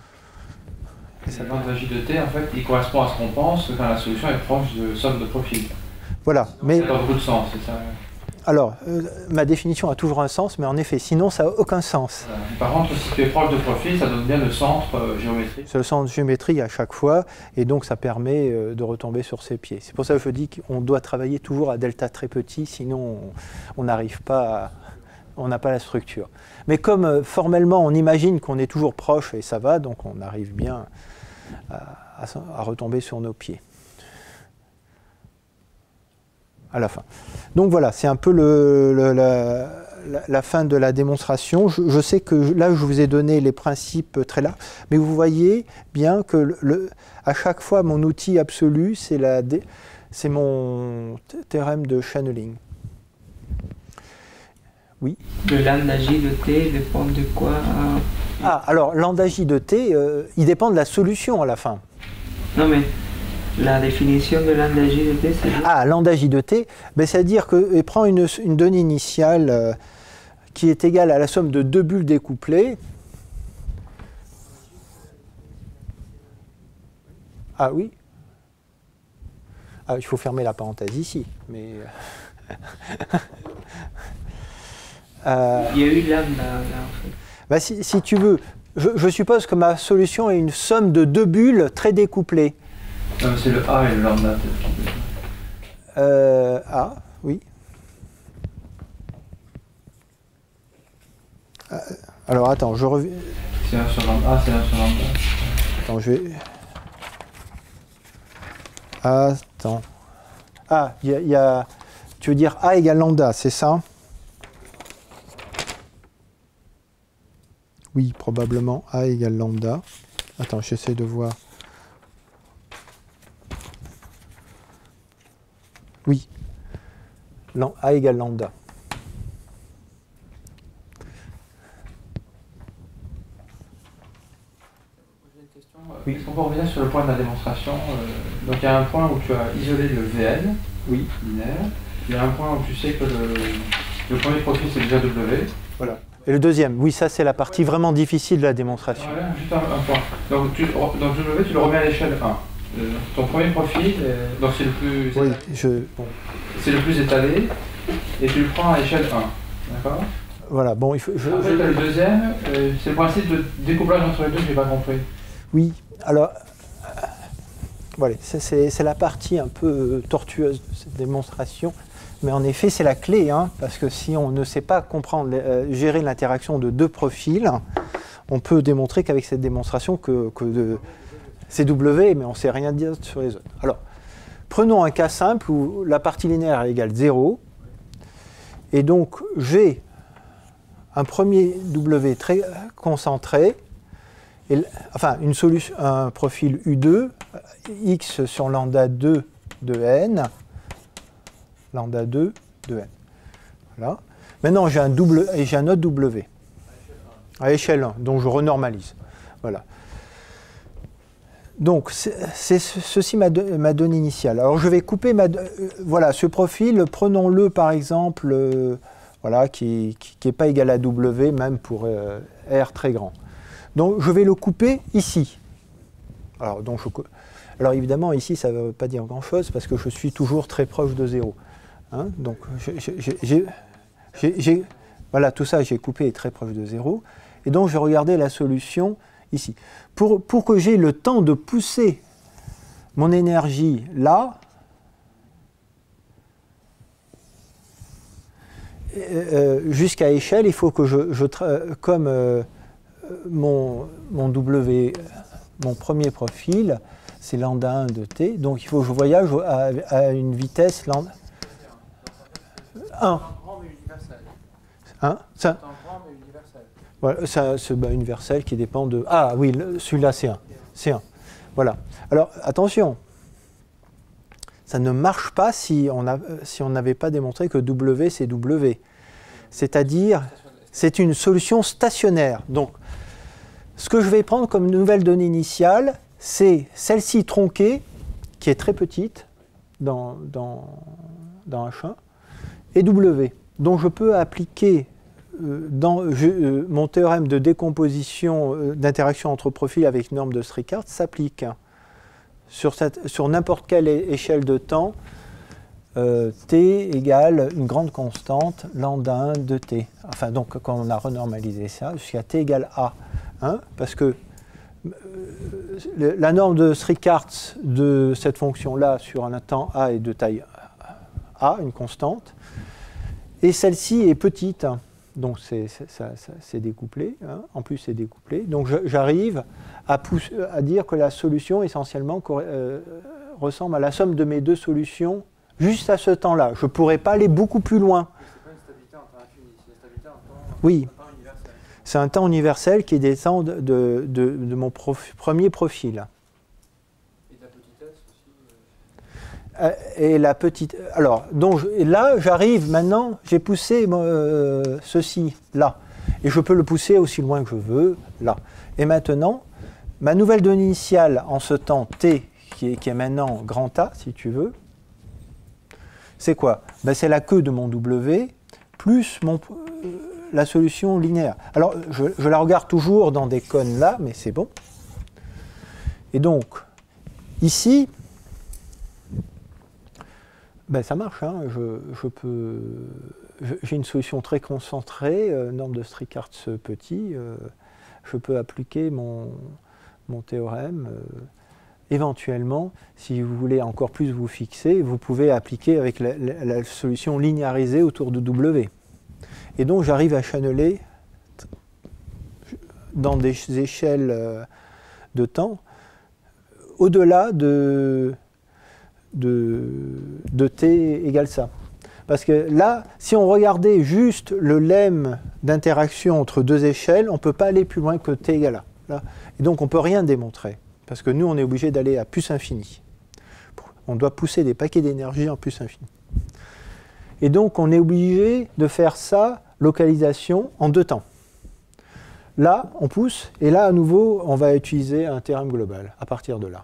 Le lambda j de t, en fait, il correspond à ce qu'on pense quand la solution est proche de somme de profil. Voilà, mais... Ça n'a pas beaucoup de sens, c'est ça? Alors, ma définition a toujours un sens, mais en effet, sinon ça n'a aucun sens. Par contre, si tu es proche de profil, ça donne bien le centre géométrique. C'est le centre géométrique à chaque fois, et donc ça permet de retomber sur ses pieds. C'est pour ça que je dis qu'on doit travailler toujours à delta très petit, sinon on n'arrive pas, on n'a pas la structure. Mais comme formellement on imagine qu'on est toujours proche, et ça va, donc on arrive bien à retomber sur nos pieds. À la fin. Donc voilà, c'est un peu la fin de la démonstration. Je sais que là, je vous ai donné les principes très là, mais vous voyez bien que à chaque fois, mon outil absolu, c'est mon théorème de channeling. Oui. Le lambda j de t dépend de quoi? Ah, alors, lambda j de t, il dépend de la solution à la fin. Non, mais... La définition de lambda j de t, c'est... Ah, lambda j de t, ben, c'est-à-dire qu'il prend une donnée initiale qui est égale à la somme de deux bulles découplées, Ah oui. Ah, il faut fermer la parenthèse ici, mais... Il y a eu lambda là, en fait. Bah, si tu veux, je suppose que ma solution est une somme de deux bulles très découplées. C'est le A et le lambda, peut-être. A, oui. Alors attends, je reviens. C'est 1 sur lambda. Ah, c'est 1 sur lambda. Attends, je vais. Attends. Ah, il y a. Tu veux dire A égale lambda, c'est ça? Oui, probablement A égale lambda. Attends, j'essaie de voir. Oui. A égale lambda. J'ai une question. Oui. Est-ce qu'on peut revenir sur le point de la démonstration? Donc il y a un point où tu as isolé le VN, oui, linéaire. Il y a un point où tu sais que le premier profil c'est déjà W. Voilà. Et le deuxième, oui, ça c'est la partie vraiment difficile de la démonstration. Voilà, juste un point. Donc W, tu le remets à l'échelle 1. Ton premier profil, donc c'est le plus, oui, c'est le plus étalé, et tu le prends à l'échelle 1. D'accord? Voilà, bon, il faut. Après, le deuxième, c'est le principe de découplage entre les deux, je n'ai pas compris. Oui, alors, voilà, c'est la partie un peu tortueuse de cette démonstration, mais en effet, c'est la clé, hein, parce que si on ne sait pas comprendre, gérer l'interaction de deux profils, on peut démontrer qu'avec cette démonstration c'est W, mais on ne sait rien dire sur les autres. Alors, prenons un cas simple où la partie linéaire égale 0, et donc j'ai un premier W très concentré, enfin une solution, un profil U2, X sur lambda 2 de N, lambda 2 de N. Voilà. Maintenant j'ai un autre W à échelle 1, donc je renormalise. Voilà. Donc ceci ma donnée initiale. Alors je vais couper voilà, ce profil, prenons-le par exemple, voilà, qui n'est pas égal à W, même pour R très grand. Donc je vais le couper ici. Alors évidemment ici ça ne veut pas dire grand-chose parce que je suis toujours très proche de 0. Hein, donc voilà, tout ça j'ai coupé très proche de 0. Et donc je vais regarder la solution ici. Pour que j'ai le temps de pousser mon énergie là, jusqu'à échelle, il faut que comme mon W, mon premier profil, c'est lambda 1 de t, donc il faut que je voyage à une vitesse lambda 1. Hein, ça, voilà, c'est universel qui dépend de... Ah oui, celui-là c'est 1. C'est 1. Voilà. Alors attention, ça ne marche pas si on n'avait pas démontré que W c'est W. C'est-à-dire, c'est une solution stationnaire. Donc, ce que je vais prendre comme nouvelle donnée initiale, c'est celle-ci tronquée, qui est très petite dans H1, et W. Donc je peux appliquer mon théorème de décomposition, d'interaction entre profils avec norme de Strickart s'applique sur n'importe quelle échelle de temps, t égale une grande constante, lambda 1 de t. Enfin donc quand on a renormalisé ça, jusqu'à t égale a. Hein, parce que la norme de Strickart de cette fonction-là sur un temps a est de taille a, une constante, et celle-ci est petite. Donc c'est découplé, hein. En plus c'est découplé. Donc j'arrive à dire que la solution essentiellement ressemble à la somme de mes deux solutions juste à ce temps-là. Je ne pourrais pas aller beaucoup plus loin. C'est pas une stabilité en temps infini, c'est une stabilité en temps, oui. universel. C'est un temps universel qui descend de mon premier profil. Et de la petitesse aussi Et la petite... Alors, donc, là, j'arrive maintenant, j'ai poussé ceci là. Et je peux le pousser aussi loin que je veux, là. Et maintenant, ma nouvelle donnée initiale en ce temps t, qui est maintenant grand A, si tu veux, c'est quoi? Ben, c'est la queue de mon W plus la solution linéaire. Alors, je la regarde toujours dans des cônes là, mais c'est bon. Et donc, ici, ben ça marche, hein, j'ai une solution très concentrée, norme de Strickhartz petit, je peux appliquer mon théorème. Éventuellement, si vous voulez encore plus vous fixer, vous pouvez appliquer avec la solution linéarisée autour de W. Et donc j'arrive à channeler dans des échelles de temps au-delà de t égale ça. Parce que là, si on regardait juste le lemme d'interaction entre deux échelles, on ne peut pas aller plus loin que t égale a. Là. Et donc on ne peut rien démontrer. Parce que nous, on est obligé d'aller à plus infini. On doit pousser des paquets d'énergie en plus infini. Et donc on est obligé de faire ça, localisation, en deux temps. Là, on pousse, et là, à nouveau, on va utiliser un théorème global, à partir de là.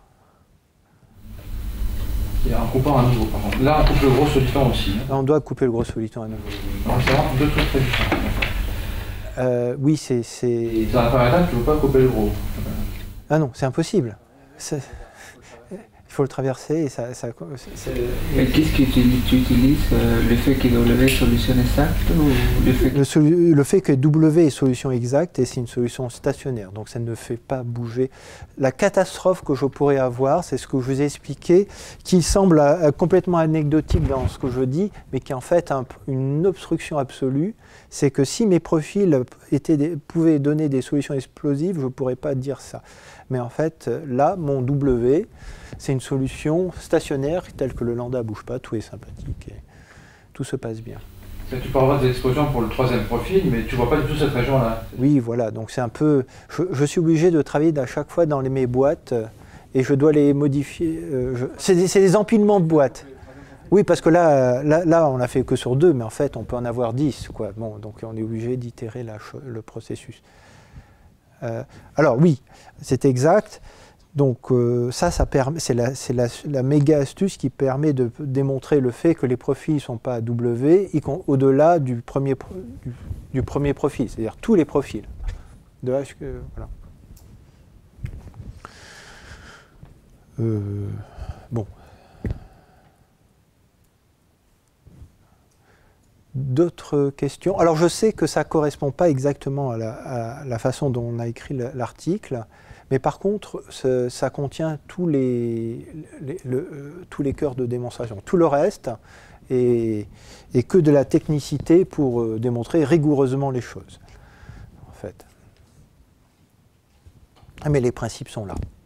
Et en coupant à nouveau, par contre. Là, on coupe le gros soliton aussi. Hein. Là, on doit couper le gros soliton à nouveau. Donc, c'est vraiment deux trucs très différents. Oui, c'est... Dans la première étape, tu ne veux pas couper le gros. Ah non, c'est impossible. Il faut le traverser et ça... Et qu'est-ce que tu utilises le fait que W est solution exacte ou le fait que W est solution exacte et c'est une solution stationnaire, donc ça ne fait pas bouger. La catastrophe que je pourrais avoir, c'est ce que je vous ai expliqué, qui semble complètement anecdotique dans ce que je dis, mais qui est en fait une obstruction absolue, c'est que si mes profils pouvaient donner des solutions explosives, je ne pourrais pas dire ça. Mais en fait, là, mon W, c'est une solution stationnaire telle que le lambda ne bouge pas, tout est sympathique et tout se passe bien. Tu peux avoir des explosions pour le troisième profil, mais tu ne vois pas du tout cette région-là. Oui, voilà, donc c'est un peu... Je suis obligé de travailler à chaque fois dans mes boîtes et je dois les modifier. C'est des empilements de boîtes. Oui, parce que là, on n'a fait que sur 2, mais en fait, on peut en avoir 10, quoi. Bon, donc on est obligé d'itérer le processus. Alors oui, c'est exact. Donc ça permet, c'est la méga astuce qui permet de démontrer le fait que les profils ne sont pas à W au-delà du premier profil, c'est-à-dire tous les profils. De H que, voilà. Bon. D'autres questions? Alors je sais que ça ne correspond pas exactement à la façon dont on a écrit l'article, mais par contre ça contient tous les cœurs de démonstration. Tout le reste est que de la technicité pour démontrer rigoureusement les choses, en fait. Mais les principes sont là.